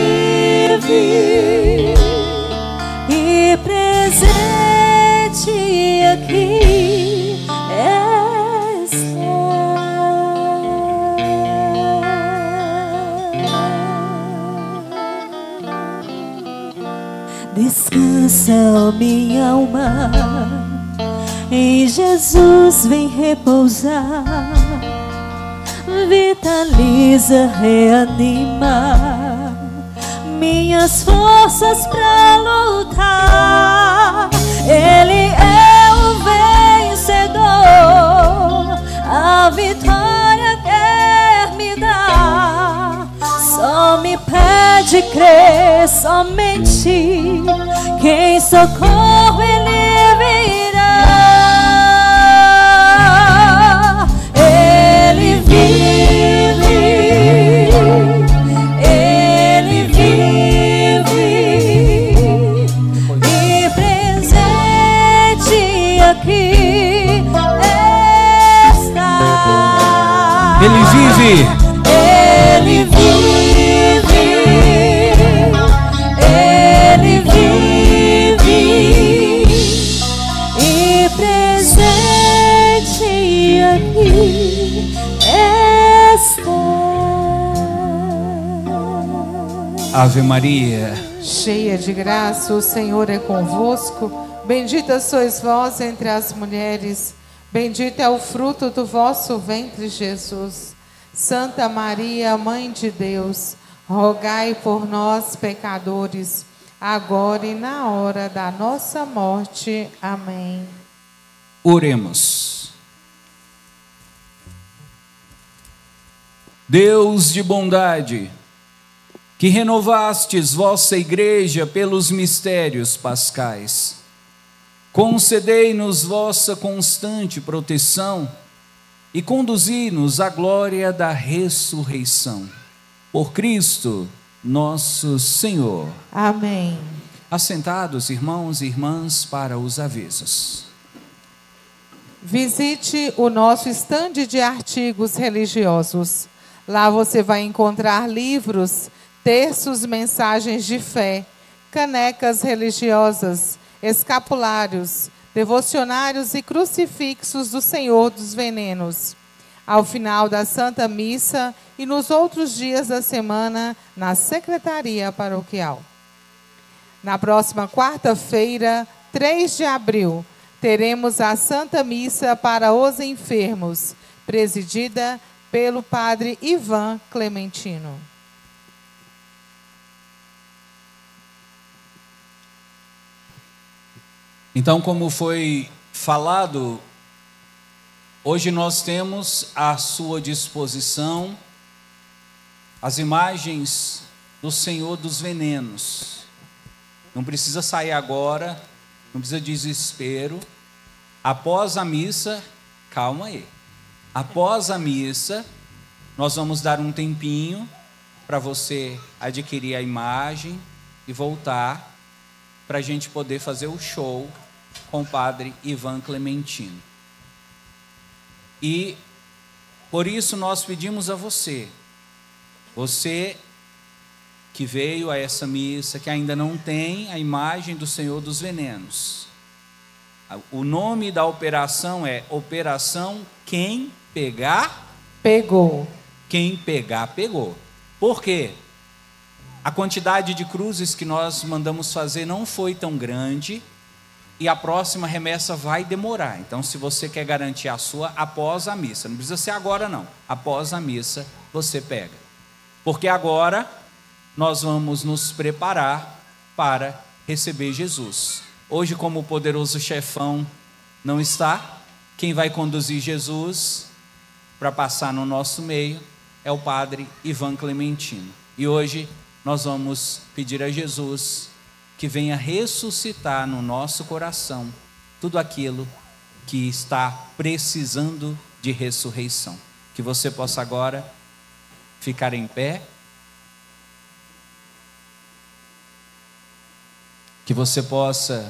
vive, e presente aqui está. Descansa, ó minha alma, em Jesus vem repousar, vitaliza, reanima minhas forças pra lutar. Ele é o vencedor, a vitória quer me dar. Só me pede crer, somente quem socorro Ele virá. Ele vive, Ele vive, e presente aqui está. Ele vive, Ele vive, Ele vive, e presente aqui está. Ave Maria, Cheia de graça, o Senhor é convosco. Bendita sois vós entre as mulheres, bendito é o fruto do vosso ventre, Jesus. Santa Maria, Mãe de Deus, rogai por nós, pecadores, agora e na hora da nossa morte. Amém. oremos. Deus de bondade, que renovastes vossa igreja pelos mistérios pascais, concedei-nos vossa constante proteção e conduzi-nos à glória da ressurreição. Por Cristo, nosso Senhor. Amém. Assentados, irmãos e irmãs, para os avisos. Visite o nosso estande de artigos religiosos. Lá você vai encontrar livros, terços, mensagens de fé, canecas religiosas, escapulários, devocionários e crucifixos do Senhor dos Venenos. Ao final da Santa Missa e nos outros dias da semana, na Secretaria Paroquial. Na próxima quarta-feira, três de abril, teremos a Santa Missa para os enfermos, presidida pelo Padre Ivan Clementino. Então, como foi falado, hoje nós temos à sua disposição as imagens do Senhor dos Venenos. Não precisa sair agora, não precisa de desespero. Após a missa, calma aí. Após a missa, nós vamos dar um tempinho para você adquirir a imagem e voltar para a gente poder fazer o show com o padre Ivan Clementino. E por isso nós pedimos a você, você que veio a essa missa, que ainda não tem a imagem do Senhor dos Venenos. O nome da operação é Operação Quem Pegar, Pegou. Quem Pegar, Pegou. Por quê? A quantidade de cruzes que nós mandamos fazer não foi tão grande e a próxima remessa vai demorar. Então, se você quer garantir a sua, após a missa, não precisa ser agora não, após a missa você pega. Porque agora nós vamos nos preparar para receber Jesus. Hoje, como o poderoso chefão não está, quem vai conduzir Jesus para passar no nosso meio é o padre Ivan Clementino. E hoje nós vamos pedir a Jesus que venha ressuscitar no nosso coração tudo aquilo que está precisando de ressurreição. Que você possa agora ficar em pé. Que você possa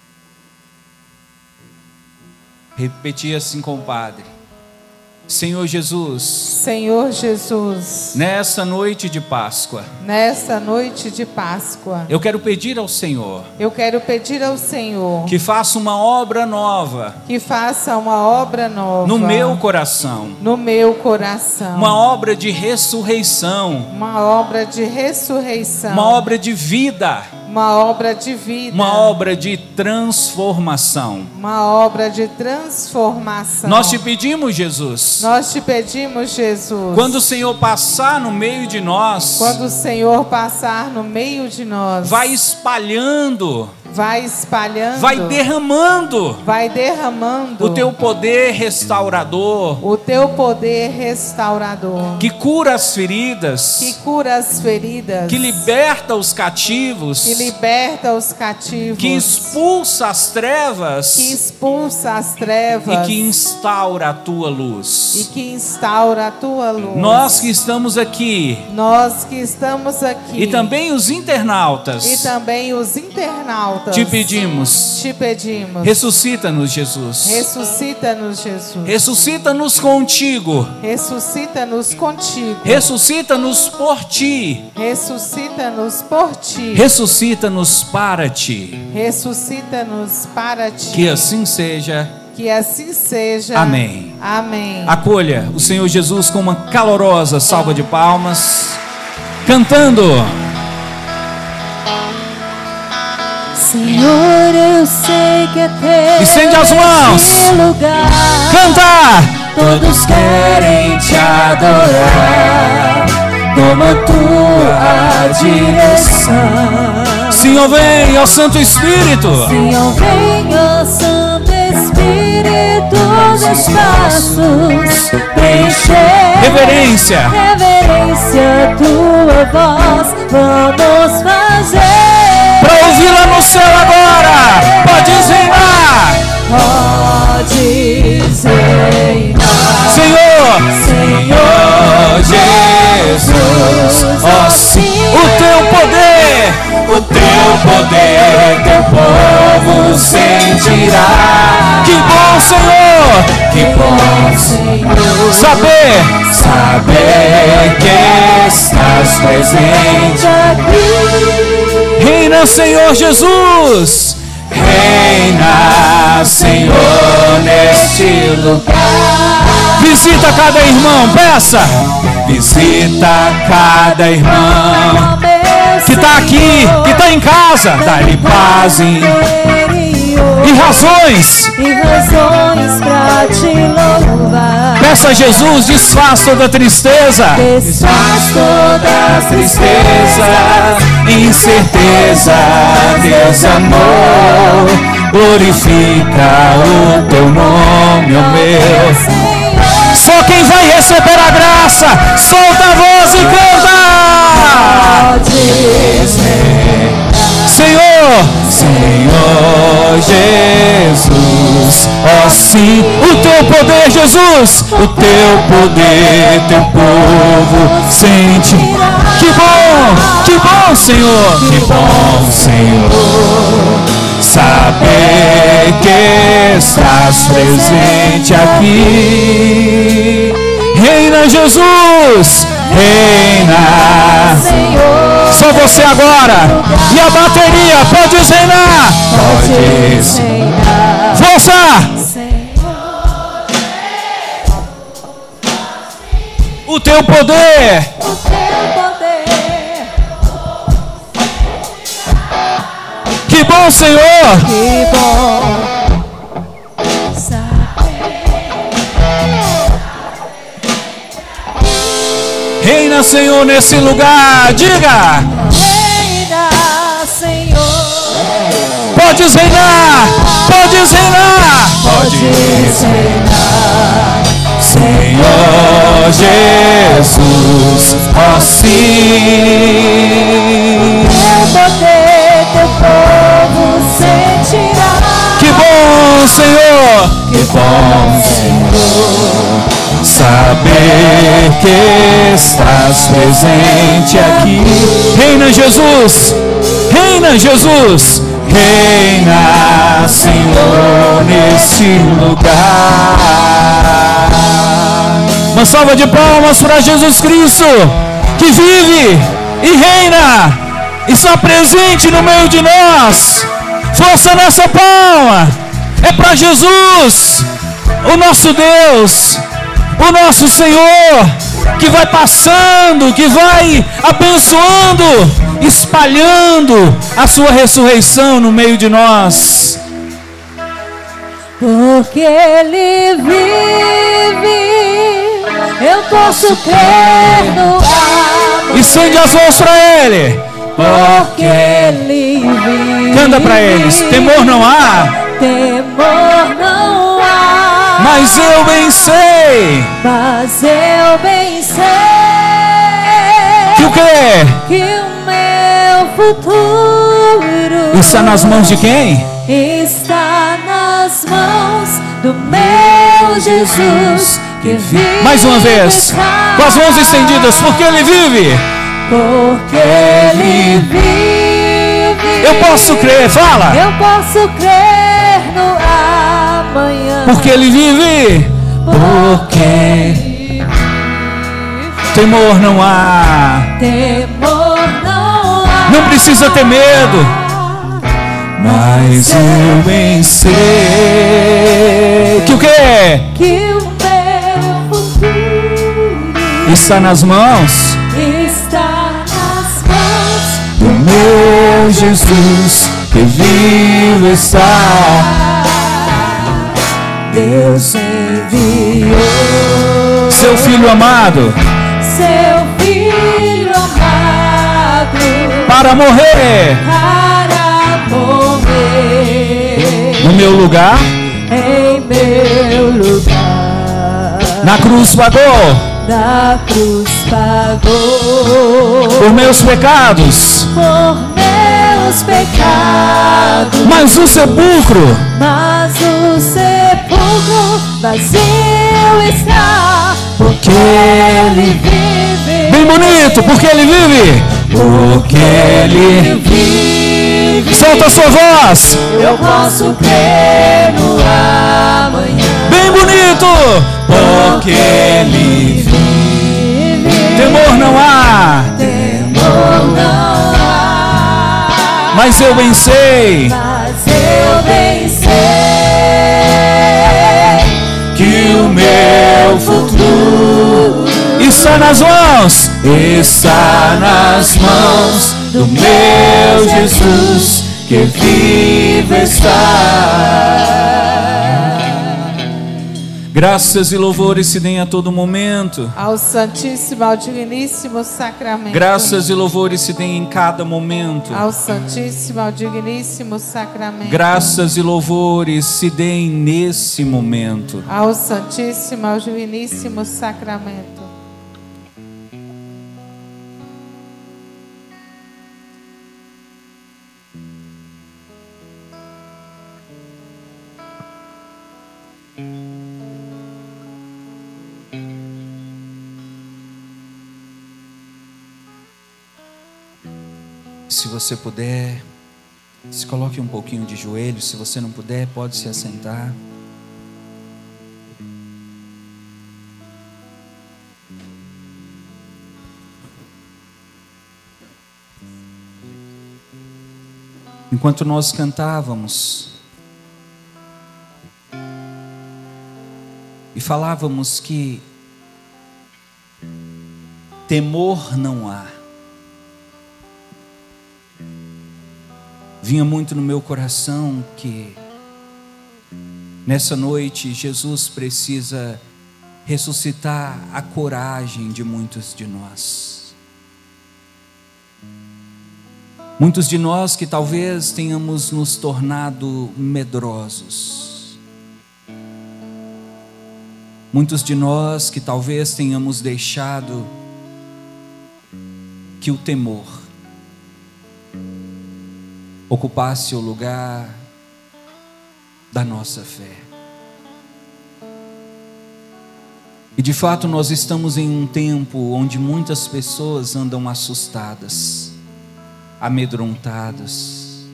repetir assim com o Padre. Senhor Jesus, Senhor Jesus, nessa noite de Páscoa, nesta noite de Páscoa, eu quero pedir ao Senhor eu quero pedir ao Senhor que faça uma obra nova que faça uma obra nova no meu coração, no meu coração, uma obra de ressurreição, uma obra de ressurreição, uma obra de vida, uma obra de vida, uma obra de transformação. uma obra de transformação. Nós te pedimos, Jesus, Nós te pedimos, Jesus, quando o Senhor passar no meio de nós, quando o Senhor passar no meio de nós, vai espalhando, vai espalhando, vai derramando vai derramando o teu poder restaurador, o teu poder restaurador, que cura as feridas, que cura as feridas, que liberta os cativos, que liberta os cativos, que expulsa as trevas que expulsa as trevas e que instaura a tua luz. e que instaura a tua luz. Nós que estamos aqui, Nós que estamos aqui, e também os internautas, e também os internautas, te pedimos, te pedimos, ressuscita-nos, Jesus. ressuscita-nos, Jesus, Ressuscita-nos contigo. ressuscita-nos contigo, Ressuscita-nos por ti. ressuscita-nos por ti, Ressuscita-nos para ti. ressuscita-nos para ti. Que assim seja. Que assim seja. Amém. Amém. Acolha o Senhor Jesus com uma calorosa salva de palmas, cantando. Senhor, eu sei que é teu Estende as mãos. esse lugar. Canta. Todos querem te adorar. Toma tua direção. Senhor, vem, ó Santo Espírito. Senhor, vem, ó Santo Espírito, os espaços preencher. Reverência. Reverência, tua voz, vamos fazer. Para ouvi-la no céu agora. Podes reinar. Podes reinar. Senhor. Senhor Jesus, ó sim, o teu poder, o teu poder, teu povo sentirá. Que bom, Senhor, que bom, Senhor, saber, saber que estás presente aqui. Reina, Senhor Jesus, reina, Senhor, neste lugar. Visita cada irmão, peça. Visita cada irmão que está aqui, que está em casa. Dá-lhe paz e, e razões. E razões pra te louvar. Peça a Jesus, desfaz toda tristeza. Desfaz toda a tristeza, Incerteza, Deus amor, glorifica o teu nome, ó meu. Só quem vai receber a graça, solta a voz e canta. Senhor, Senhor Jesus, ó sim, o teu poder, Jesus, o teu poder, teu povo sente. Que bom, que bom, Senhor, que bom, Senhor, saber que estás presente aqui. Reina Jesus, reina, Senhor. Só você agora. E a bateria, pode reinar. Pode reinar. Força. O teu poder. O teu poder. Que bom, Senhor. Que bom. Reina, Senhor, nesse lugar. Diga. Reina, Senhor. Podes reinar. Podes reinar. Podes reinar. Senhor Jesus, ó sim. Teu poder, teu povo sentirá. Que bom, Senhor. Que bom, Senhor, saber que estás presente aqui. Reina Jesus, reina Jesus, reina, Senhor, nesse lugar. Uma salva de palmas para Jesus Cristo, que vive e reina, está presente no meio de nós. Força nessa palma, é para Jesus, o nosso Deus, o nosso Senhor, que vai passando, que vai abençoando, espalhando a sua ressurreição no meio de nós. Porque Ele vive, eu posso crer no amor. Estende as mãos para Ele. Porque Ele vive. Canta para eles. Temor não há. Temor não há. Mas eu bem sei. Mas eu bem sei. Que o quê? Que o meu futuro está nas mãos de quem? Está nas mãos do meu Jesus, que vive. Mais uma vez, com as mãos estendidas, porque Ele vive. Porque Ele vive. Eu posso crer, fala. Eu posso crer no amanhã. Porque Ele vive. Porque temor não há. Temor não há. Não precisa ter medo. Mas eu bem sei. Que o quê? Que o meu futuro está nas mãos. Está nas mãos do meu Jesus, que vivo está. Deus enviou seu Filho amado, seu Filho amado, para morrer, para morrer no meu lugar, em meu lugar. Na cruz pagou, na cruz pagou por meus pecados, por meus pecados. Mas o sepulcro, mas o sepulcro vazio está, porque Ele vive. Bem bonito, porque Ele vive. Porque Ele vive. Solta a sua voz. Eu posso crer no amanhã. Bem bonito. Porque Ele vive. Temor não há. Temor não há. Mas eu bem sei. Mas eu bem sei que o meu futuro está nas mãos, está nas mãos do meu Jesus, que vive está. Graças e louvores se deem a todo momento. Ao Santíssimo, ao Digníssimo Sacramento. Graças e louvores se deem em cada momento. Ao Santíssimo, ao Digníssimo Sacramento. Graças e louvores se deem nesse momento. Ao Santíssimo, ao Digníssimo Sacramento. Se você puder, se coloque um pouquinho de joelho. Se você não puder, pode se assentar. Enquanto nós cantávamos e falávamos que temor não há, vinha muito no meu coração que nessa noite Jesus precisa ressuscitar a coragem de muitos de nós. Muitos de nós que talvez tenhamos nos tornado medrosos. Muitos de nós que talvez tenhamos deixado que o temor ocupasse o lugar da nossa fé. E de fato nós estamos em um tempo onde muitas pessoas andam assustadas, amedrontadas.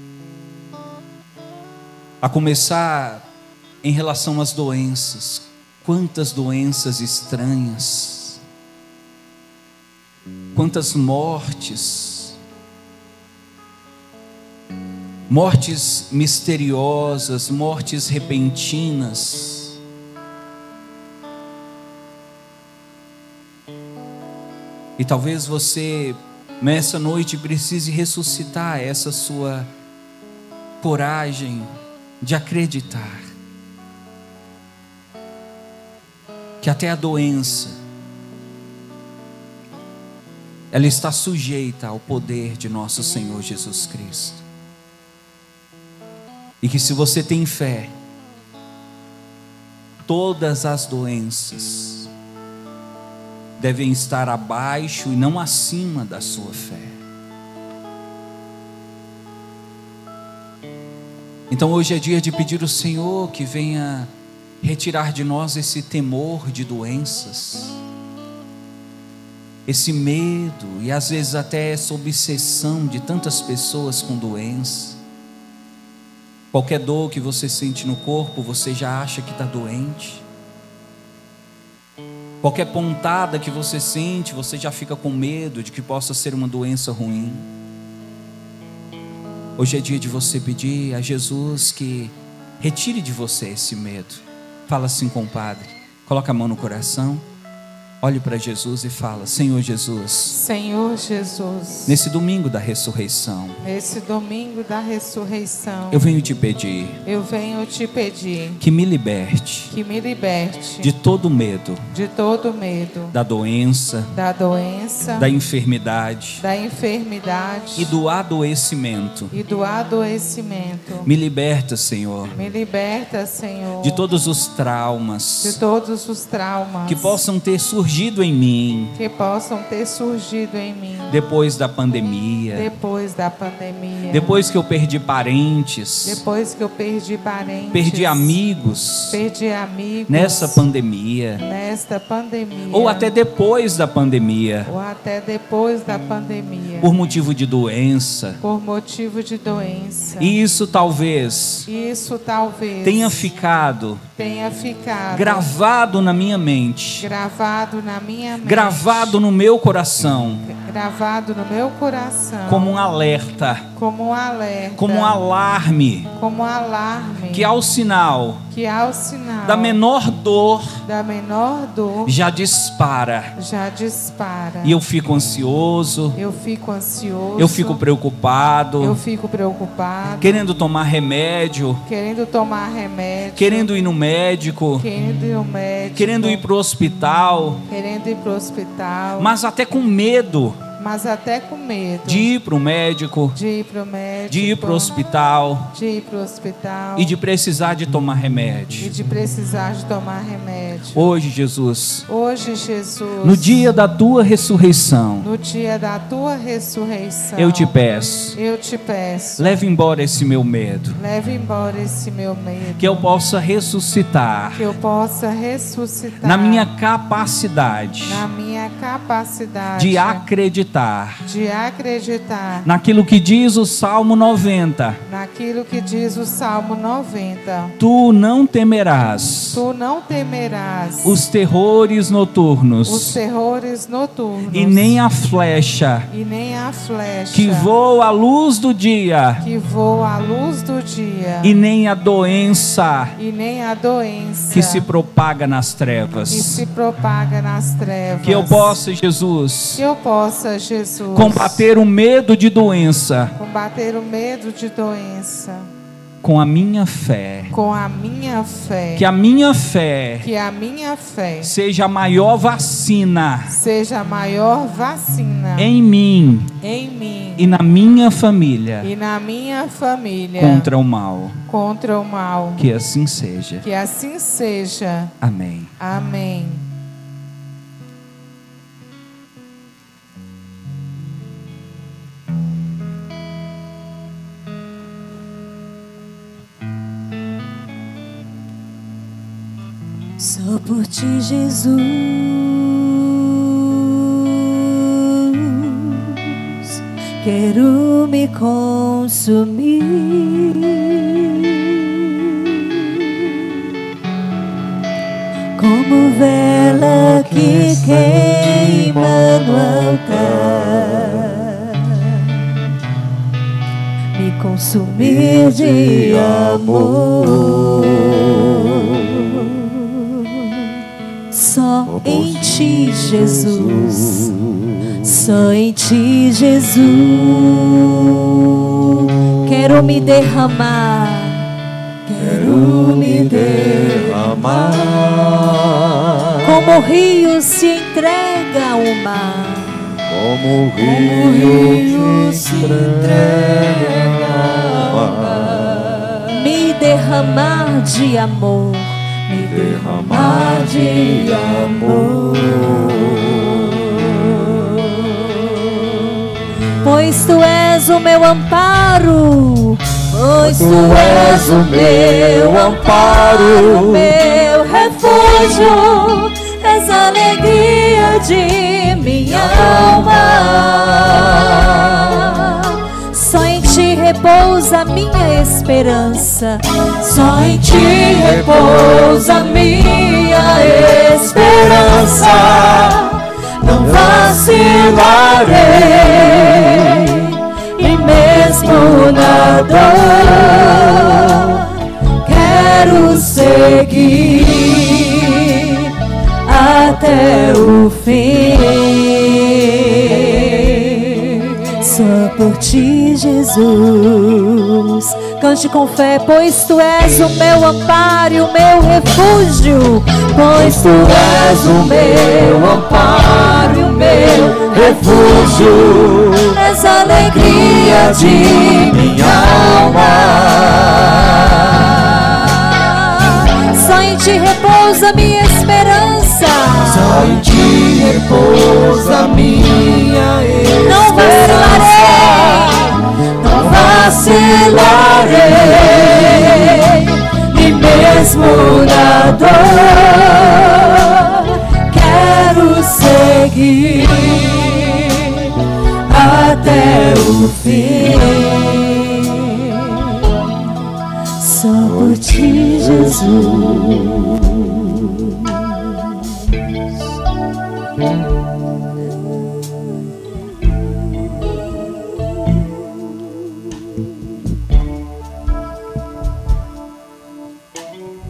A começar em relação às doenças. Quantas doenças estranhas, quantas mortes, mortes misteriosas, mortes repentinas. E talvez você, nessa noite, precise ressuscitar essa sua coragem de acreditar que até a doença, ela está sujeita ao poder de nosso Senhor Jesus Cristo. E que se você tem fé, todas as doenças devem estar abaixo e não acima da sua fé. Então hoje é dia de pedir ao Senhor que venha retirar de nós esse temor de doenças, esse medo e às vezes até essa obsessão de tantas pessoas com doença. Qualquer dor que você sente no corpo, você já acha que está doente. Qualquer pontada que você sente, você já fica com medo de que possa ser uma doença ruim. Hoje é dia de você pedir a Jesus que retire de você esse medo. Fala assim com o Padre, coloca a mão no coração, olhe para Jesus e fala: Senhor Jesus, Senhor Jesus, nesse domingo da ressurreição, nesse domingo da ressurreição, eu venho te pedir, eu venho te pedir que me liberte, que me liberte de todo medo, de todo medo, da doença, da doença, da enfermidade, da enfermidade e do adoecimento. e do adoecimento. Me liberta, Senhor, Me liberta, Senhor, de todos os de traumas todos os traumas que possam ter surgido em mim que possam ter surgido em mim depois da pandemia, depois da pandemia, depois que eu perdi parentes, depois que eu perdi parentes, perdi amigos perdi amigos nessa pandemia, nesta pandemia, ou até depois da pandemia, ou até depois da pandemia, por motivo de doença. por motivo de doença. E isso talvez Isso talvez tenha ficado tenha ficado gravado na minha mente, gravado na minha mente, gravado no meu coração, gravado no meu coração, como um alerta, como um alerta, como um alarme, como um alarme, que ao sinal que ao sinal da menor dor da menor dor já dispara. já dispara. E eu fico ansioso, Eu fico ansioso. eu fico preocupado, Eu fico preocupado. querendo tomar remédio, Querendo tomar remédio. querendo ir no médico, Querendo ir no médico. querendo ir para o hospital, Querendo ir pro hospital. mas até com medo Mas até com medo. de ir para o médico, De ir pro médico. de ir para o hospital De ir pro hospital. e de precisar de tomar E remédio. de precisar de tomar remédio. Hoje, Jesus, Hoje, Jesus. no dia da tua ressurreição, No dia da tua ressurreição. eu te peço, Eu te peço. leve embora esse meu medo, Leve embora esse meu medo. que eu possa ressuscitar Que eu possa ressuscitar. na minha capacidade Na minha capacidade. de acreditar De acreditar. naquilo que diz o Salmo noventa. Naquilo que diz o Salmo noventa. Tu não temerás Tu não temerás os terrores os noturnos terrores noturnos. e nem a flecha E nem a flecha que voa à luz do dia que voa à luz do dia. e nem a doença E nem a doença que se propaga nas que trevas. se propaga nas trevas. Que eu possa, Jesus, Que eu possa, Jesus, combater o medo de doença combater o medo de doença com a minha fé. com a minha fé. Que a minha fé Que a minha fé seja a maior vacina seja a maior vacina em mim em mim e na minha família e na minha família contra o mal. contra o mal. Que assim seja. Que assim seja. Amém. Amém. Só por ti, Jesus, quero me consumir. Como vela que queima no altar, me consumir de amor. Só em ti, Jesus, só em ti, Jesus, quero me derramar, quero me derramar, como o rio se entrega ao mar, Como o como o rio se entrega ao mar, me derramar de amor, me derramar de amor. Pois tu és o meu amparo, pois tu és o meu amparo, meu refúgio, és a alegria de minha alma. Só em ti repousa minha esperança, só em ti repousa minha esperança. Não vacilarei, e mesmo na dor quero seguir até o fim. Só por ti, Jesus, cante com fé, pois tu és o meu amparo e o meu refúgio. Pois tu és o meu amparo e o meu refúgio, és a alegria de minha alma. Só em ti repousa minha esperança, só em ti repousa minha esperança. Não vacilarei, não vacilarei, e mesmo na dor quero seguir até o fim. Só por ti, Jesus.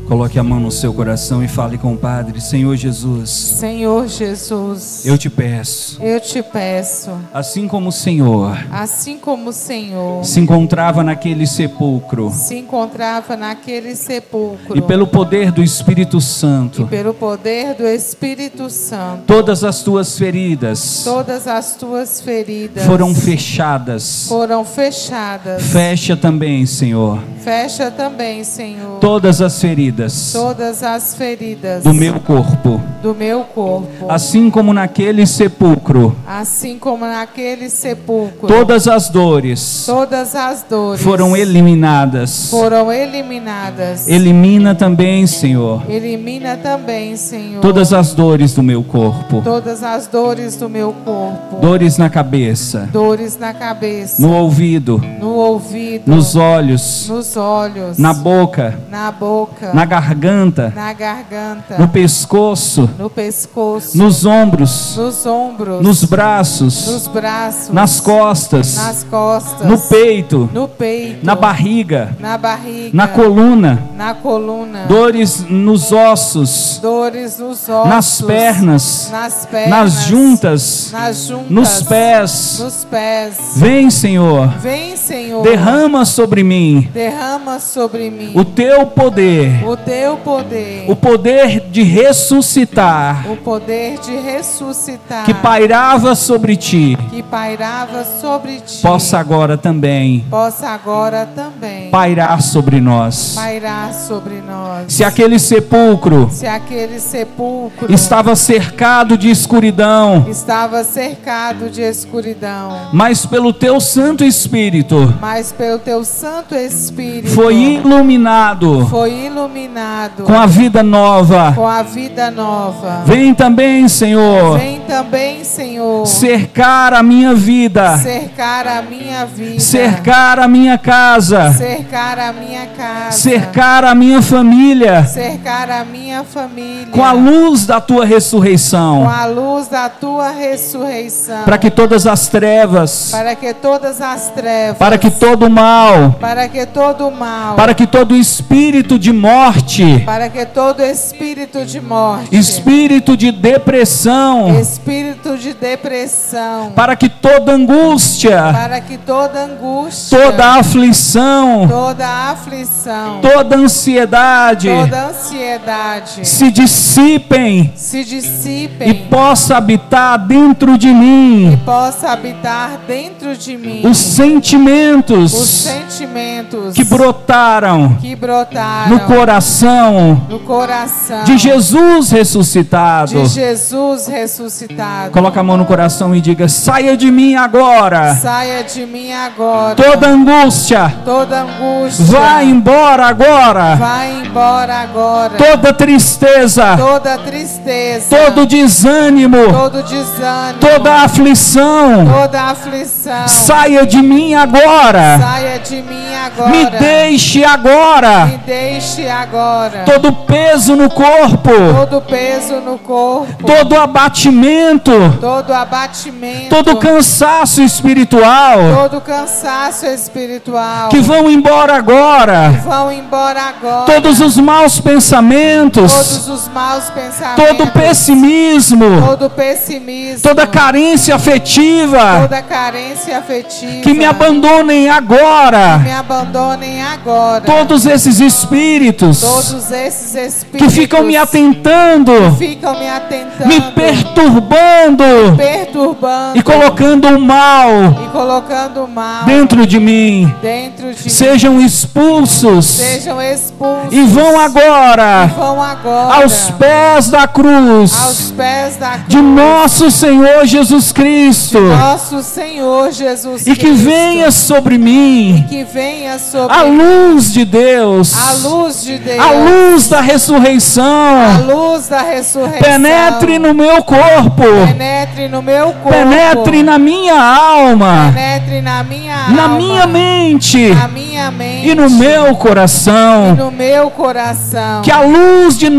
Coloque a mão no seu coração e fale com o Padre. Senhor Jesus, Senhor Jesus, eu te peço, eu te peço, assim como o Senhor assim como o Senhor se encontrava naquele sepulcro, se encontrava naquele sepulcro, e pelo poder do Espírito Santo, e pelo poder do Espírito Santo, todas as tuas feridas todas as tuas feridas foram fechadas. foram fechadas. Fecha também, Senhor, Fecha também, Senhor, todas as feridas todas as feridas do meu corpo, do meu corpo, assim como naquele sepulcro, assim como naquele sepulcro. todas as dores Todas as dores foram eliminadas. foram eliminadas. Elimina também, Senhor, Elimina também, Senhor, todas as dores do meu corpo, todas as dores do meu corpo. dores na cabeça, Dores na cabeça, no ouvido, no ouvido, nos olhos, nos olhos, na boca, na boca, na garganta, na garganta, no pescoço, no pescoço, nos ombros, nos ombros, nos braços, nos braços, nas costas, nas costas, no peito, no peito, na barriga, na barriga, na coluna, na coluna, dores nos ossos, dores nos ossos, nas pernas, nas pernas, nas juntas, nas juntas, nos pés. nos pés. Vem, Senhor, Vem, Senhor, derrama sobre mim derrama sobre mim o teu poder, o teu poder, o poder de ressuscitar o poder de ressuscitar que pairava sobre ti, que pairava sobre ti, possa agora também possa agora também pairar sobre nós. pairar sobre nós. Se aquele sepulcro Se aquele sepulcro estava cercado de escuridão, estava cercado de escuridão, mas pelo teu Santo Espírito mas pelo teu Santo Espírito foi iluminado foi iluminado com a vida nova. com a vida nova. Vem também, Senhor, Vem também, Senhor, cercar a minha vida, cercar a minha vida, cercar a minha casa, cercar a minha casa, cercar a minha família cercar a minha família com a luz da tua com ressurreição, a luz da tua ressurreição, para que todas as trevas, para que todas as trevas, para que todo o mal, para que todo o mal, para que todo espírito de morte, para que todo espírito de morte, espírito de depressão, espírito de depressão, para que toda angústia, para que toda angústia, toda aflição, toda aflição, toda ansiedade toda ansiedade se dissipem se dissipem e possa habitar dentro de mim possa habitar dentro de mim os sentimentos os sentimentos que brotaram que brotaram no coração no coração de Jesus ressuscitado. de Jesus ressuscitado. Coloca a mão no coração e diga: saia de mim agora Saia de mim agora toda angústia, toda angústia, vai embora agora vai embora agora toda tristeza, toda tristeza, todo desânimo, todo desânimo, toda aflição, toda aflição, saia de mim agora, saia de mim agora, me deixe agora me deixe agora, todo peso no corpo, todo peso no corpo, todo abatimento, todo abatimento, todo cansaço espiritual, todo cansaço espiritual, que vão embora agora, vão embora agora, todos os maus pensamentos, todos os maus pensamentos, todo pessimismo, todo pessimismo, toda carência afetiva, toda carência afetiva, que me abandonem agora, me abandonem agora, todos esses espíritos todos esses espíritos que ficam me atentando, ficam me atentando, me perturbando perturbando e colocando o mal e colocando o mal dentro de mim, dentro de sejam mim, expulsos sejam expulsos e vão agora vão agora aos pés da cruz aos pés da cruz de nosso Senhor Jesus Cristo, nosso Senhor Jesus e que Cristo, venha sobre mim que venha sobre a mim luz de Deus, a luz de Deus, a luz da a ressurreição, luz da ressurreição, penetre no meu corpo, penetre no meu corpo, penetre na minha alma, penetre na minha na alma, minha mente na minha mente e no meu e coração, no meu coração, que a luz de nosso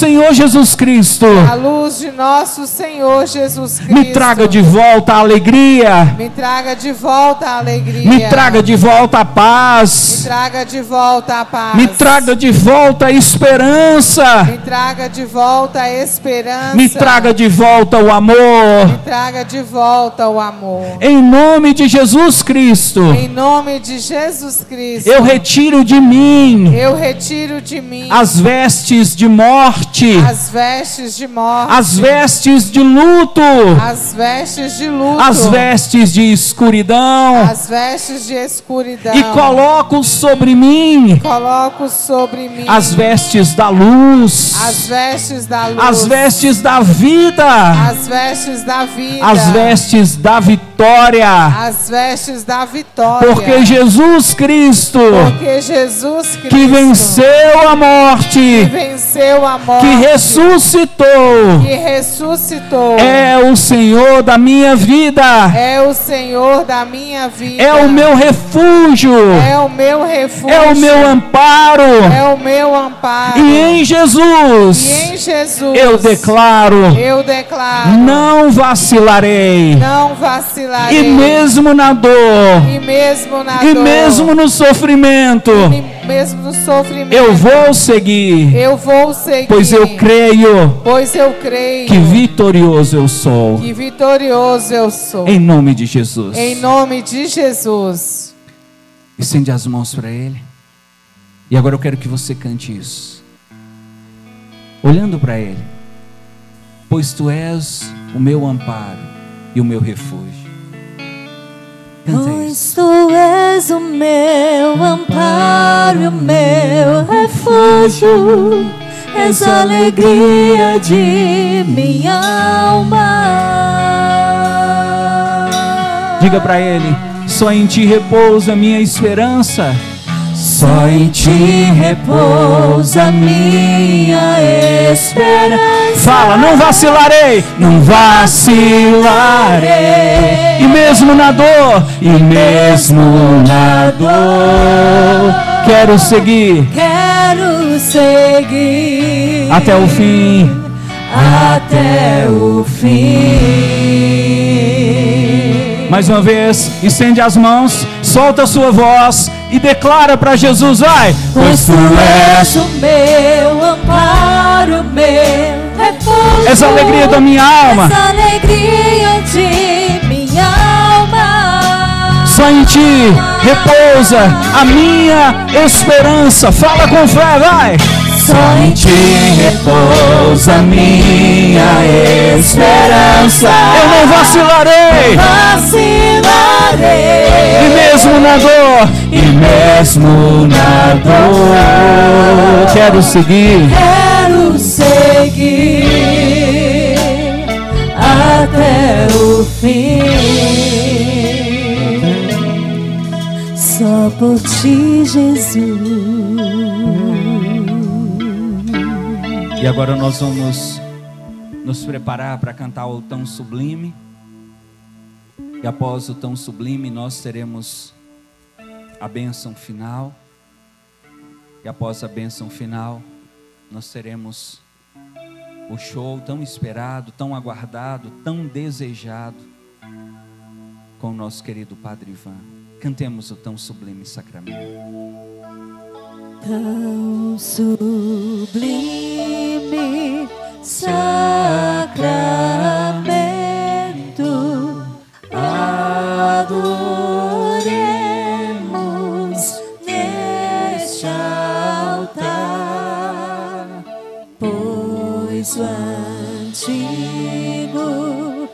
Senhor Jesus Cristo, a luz de nosso Senhor Jesus Cristo, me traga de volta a alegria, me traga de volta a alegria, me traga de volta a me paz, traga de volta a paz, me traga de volta a esperança, me traga de volta a esperança, me traga de volta o amor. me traga de volta o amor. Em nome de Jesus Cristo, Em nome de Jesus Cristo, eu retiro de mim eu retiro de mim as vestes de morte, as vestes de morte, as vestes de luto, as vestes de luto, as vestes de escuridão, as vestes de escuridão, e coloco sobre mim coloco sobre mim as vestes da luz, as vestes da luz, as vestes da vida, as vestes da vida, as vestes da vitória, as vestes da vitória, porque Jesus Cristo, porque Jesus Cristo, que venceu a morte, que venceu a morte, que ressuscitou, que ressuscitou, é o Senhor da minha vida, é o Senhor da minha vida, é o meu refúgio, é o meu refúgio, é o meu amparo, é o meu amparo, e em Jesus, e em Jesus eu declaro, eu declaro, não vacilarei, não vacilarei, e mesmo na dor, e mesmo na e dor, mesmo no sofrimento, e mesmo no sofrimento, eu vou seguir, eu vou seguir, pois eu creio pois eu creio que vitorioso eu sou, que vitorioso eu sou, em nome de Jesus. em nome de Jesus. Estende as mãos para Ele. E agora eu quero que você cante isso, olhando para Ele. Pois Tu és o meu amparo e o meu refúgio. Canta isso. Pois Tu és o meu amparo e o meu refúgio, és a alegria de minha alma. Diga para Ele: só em Ti repousa a minha esperança. Só em Ti repousa minha esperança. Fala, não vacilarei, não vacilarei. E mesmo na dor, e mesmo na dor, quero seguir, quero seguir até o fim, até o fim. Mais uma vez, estende as mãos, solta a sua voz e declara para Jesus: vai, pois Tu és o meu amparo, meu refúgio, és a alegria da minha alma, és a alegria de minha alma. só em Ti repousa a minha esperança. Fala com fé, vai. Só em Ti repousa minha esperança. Eu não vacilarei, vacilarei. E mesmo na dor, e mesmo na dor, quero seguir, quero seguir até o fim. Só por Ti, Jesus. E agora nós vamos nos preparar para cantar o Tão Sublime. E após o Tão Sublime nós teremos a bênção final. E após a bênção final nós teremos o show tão esperado, tão aguardado, tão desejado com o nosso querido Padre Ivan. Cantemos o Tão Sublime Sacramento. Tão sublime sacramento, adoremos neste altar, pois o Antigo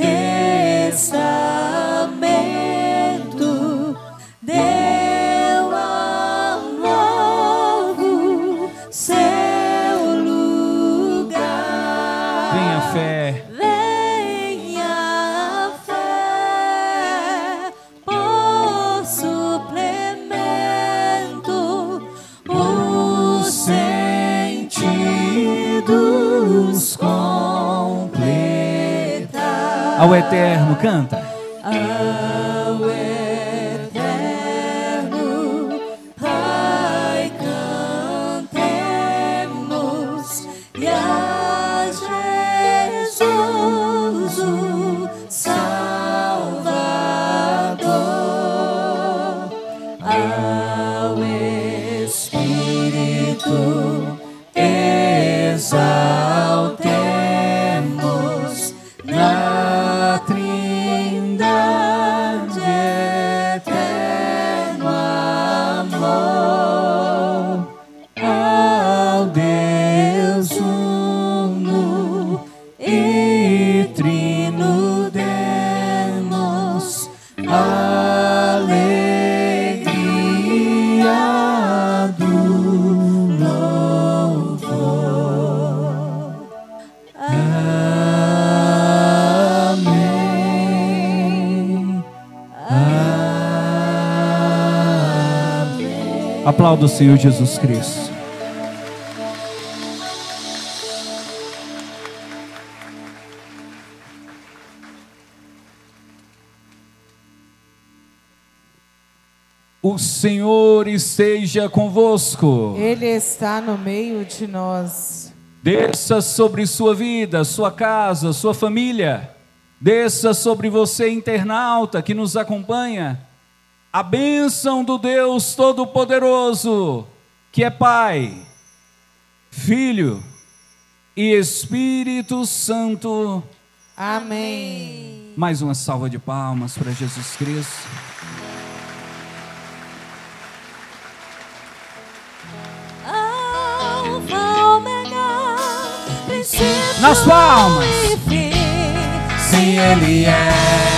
Testamento deu ao novo seu lugar. Venha a fé, Venha a fé por suplemento, os sentidos completar. ao Eterno, canta. Ao Eterno, Pai, cantemos e Aplauda o Senhor Jesus Cristo. O Senhor esteja convosco. Ele está no meio de nós. Desça sobre sua vida, sua casa, sua família. Desça sobre você, internauta, que nos acompanha. A bênção do Deus Todo-Poderoso, que é Pai, Filho e Espírito Santo. Amém. Mais uma salva de palmas para Jesus Cristo. Nas palmas. Se Ele é,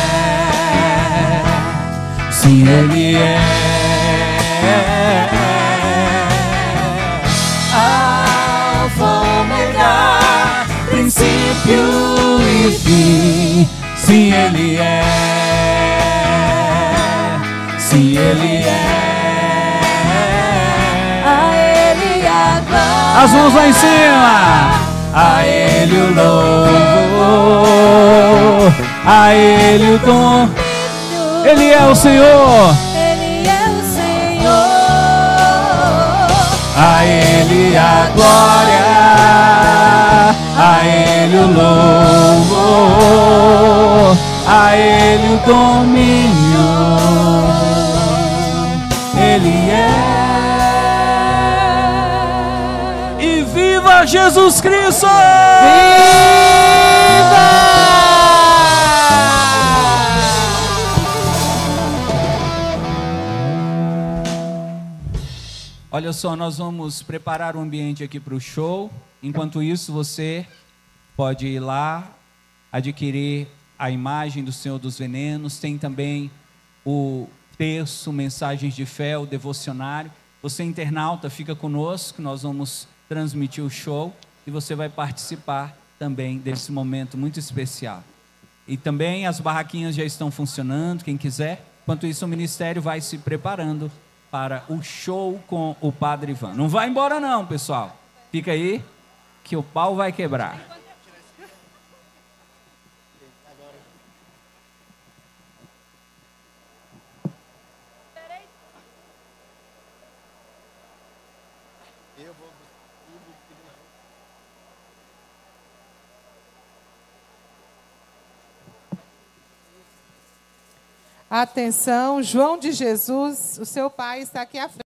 se Ele é Alfa, Ômega, princípio e fim. Se Ele é, se Ele é, a Ele a glória. As mãos lá em cima. A Ele o louvor, a Ele o dom. Ele é o Senhor. Ele é o Senhor. A Ele a glória, a Ele o louvor, a Ele o domínio. Ele é. E viva Jesus Cristo! Viva! Olha só, nós vamos preparar o ambiente aqui para o show. Enquanto isso, você pode ir lá, adquirir a imagem do Senhor dos Venenos. Tem também o texto, mensagens de fé, o devocionário. Você, internauta, fica conosco, nós vamos transmitir o show e você vai participar também desse momento muito especial. E também as barraquinhas já estão funcionando, quem quiser. Enquanto isso, o ministério vai se preparando para o show com o Padre Ivan. Não vai embora não, pessoal. Fica aí que o pau vai quebrar. Atenção, João de Jesus, o seu pai está aqui à frente.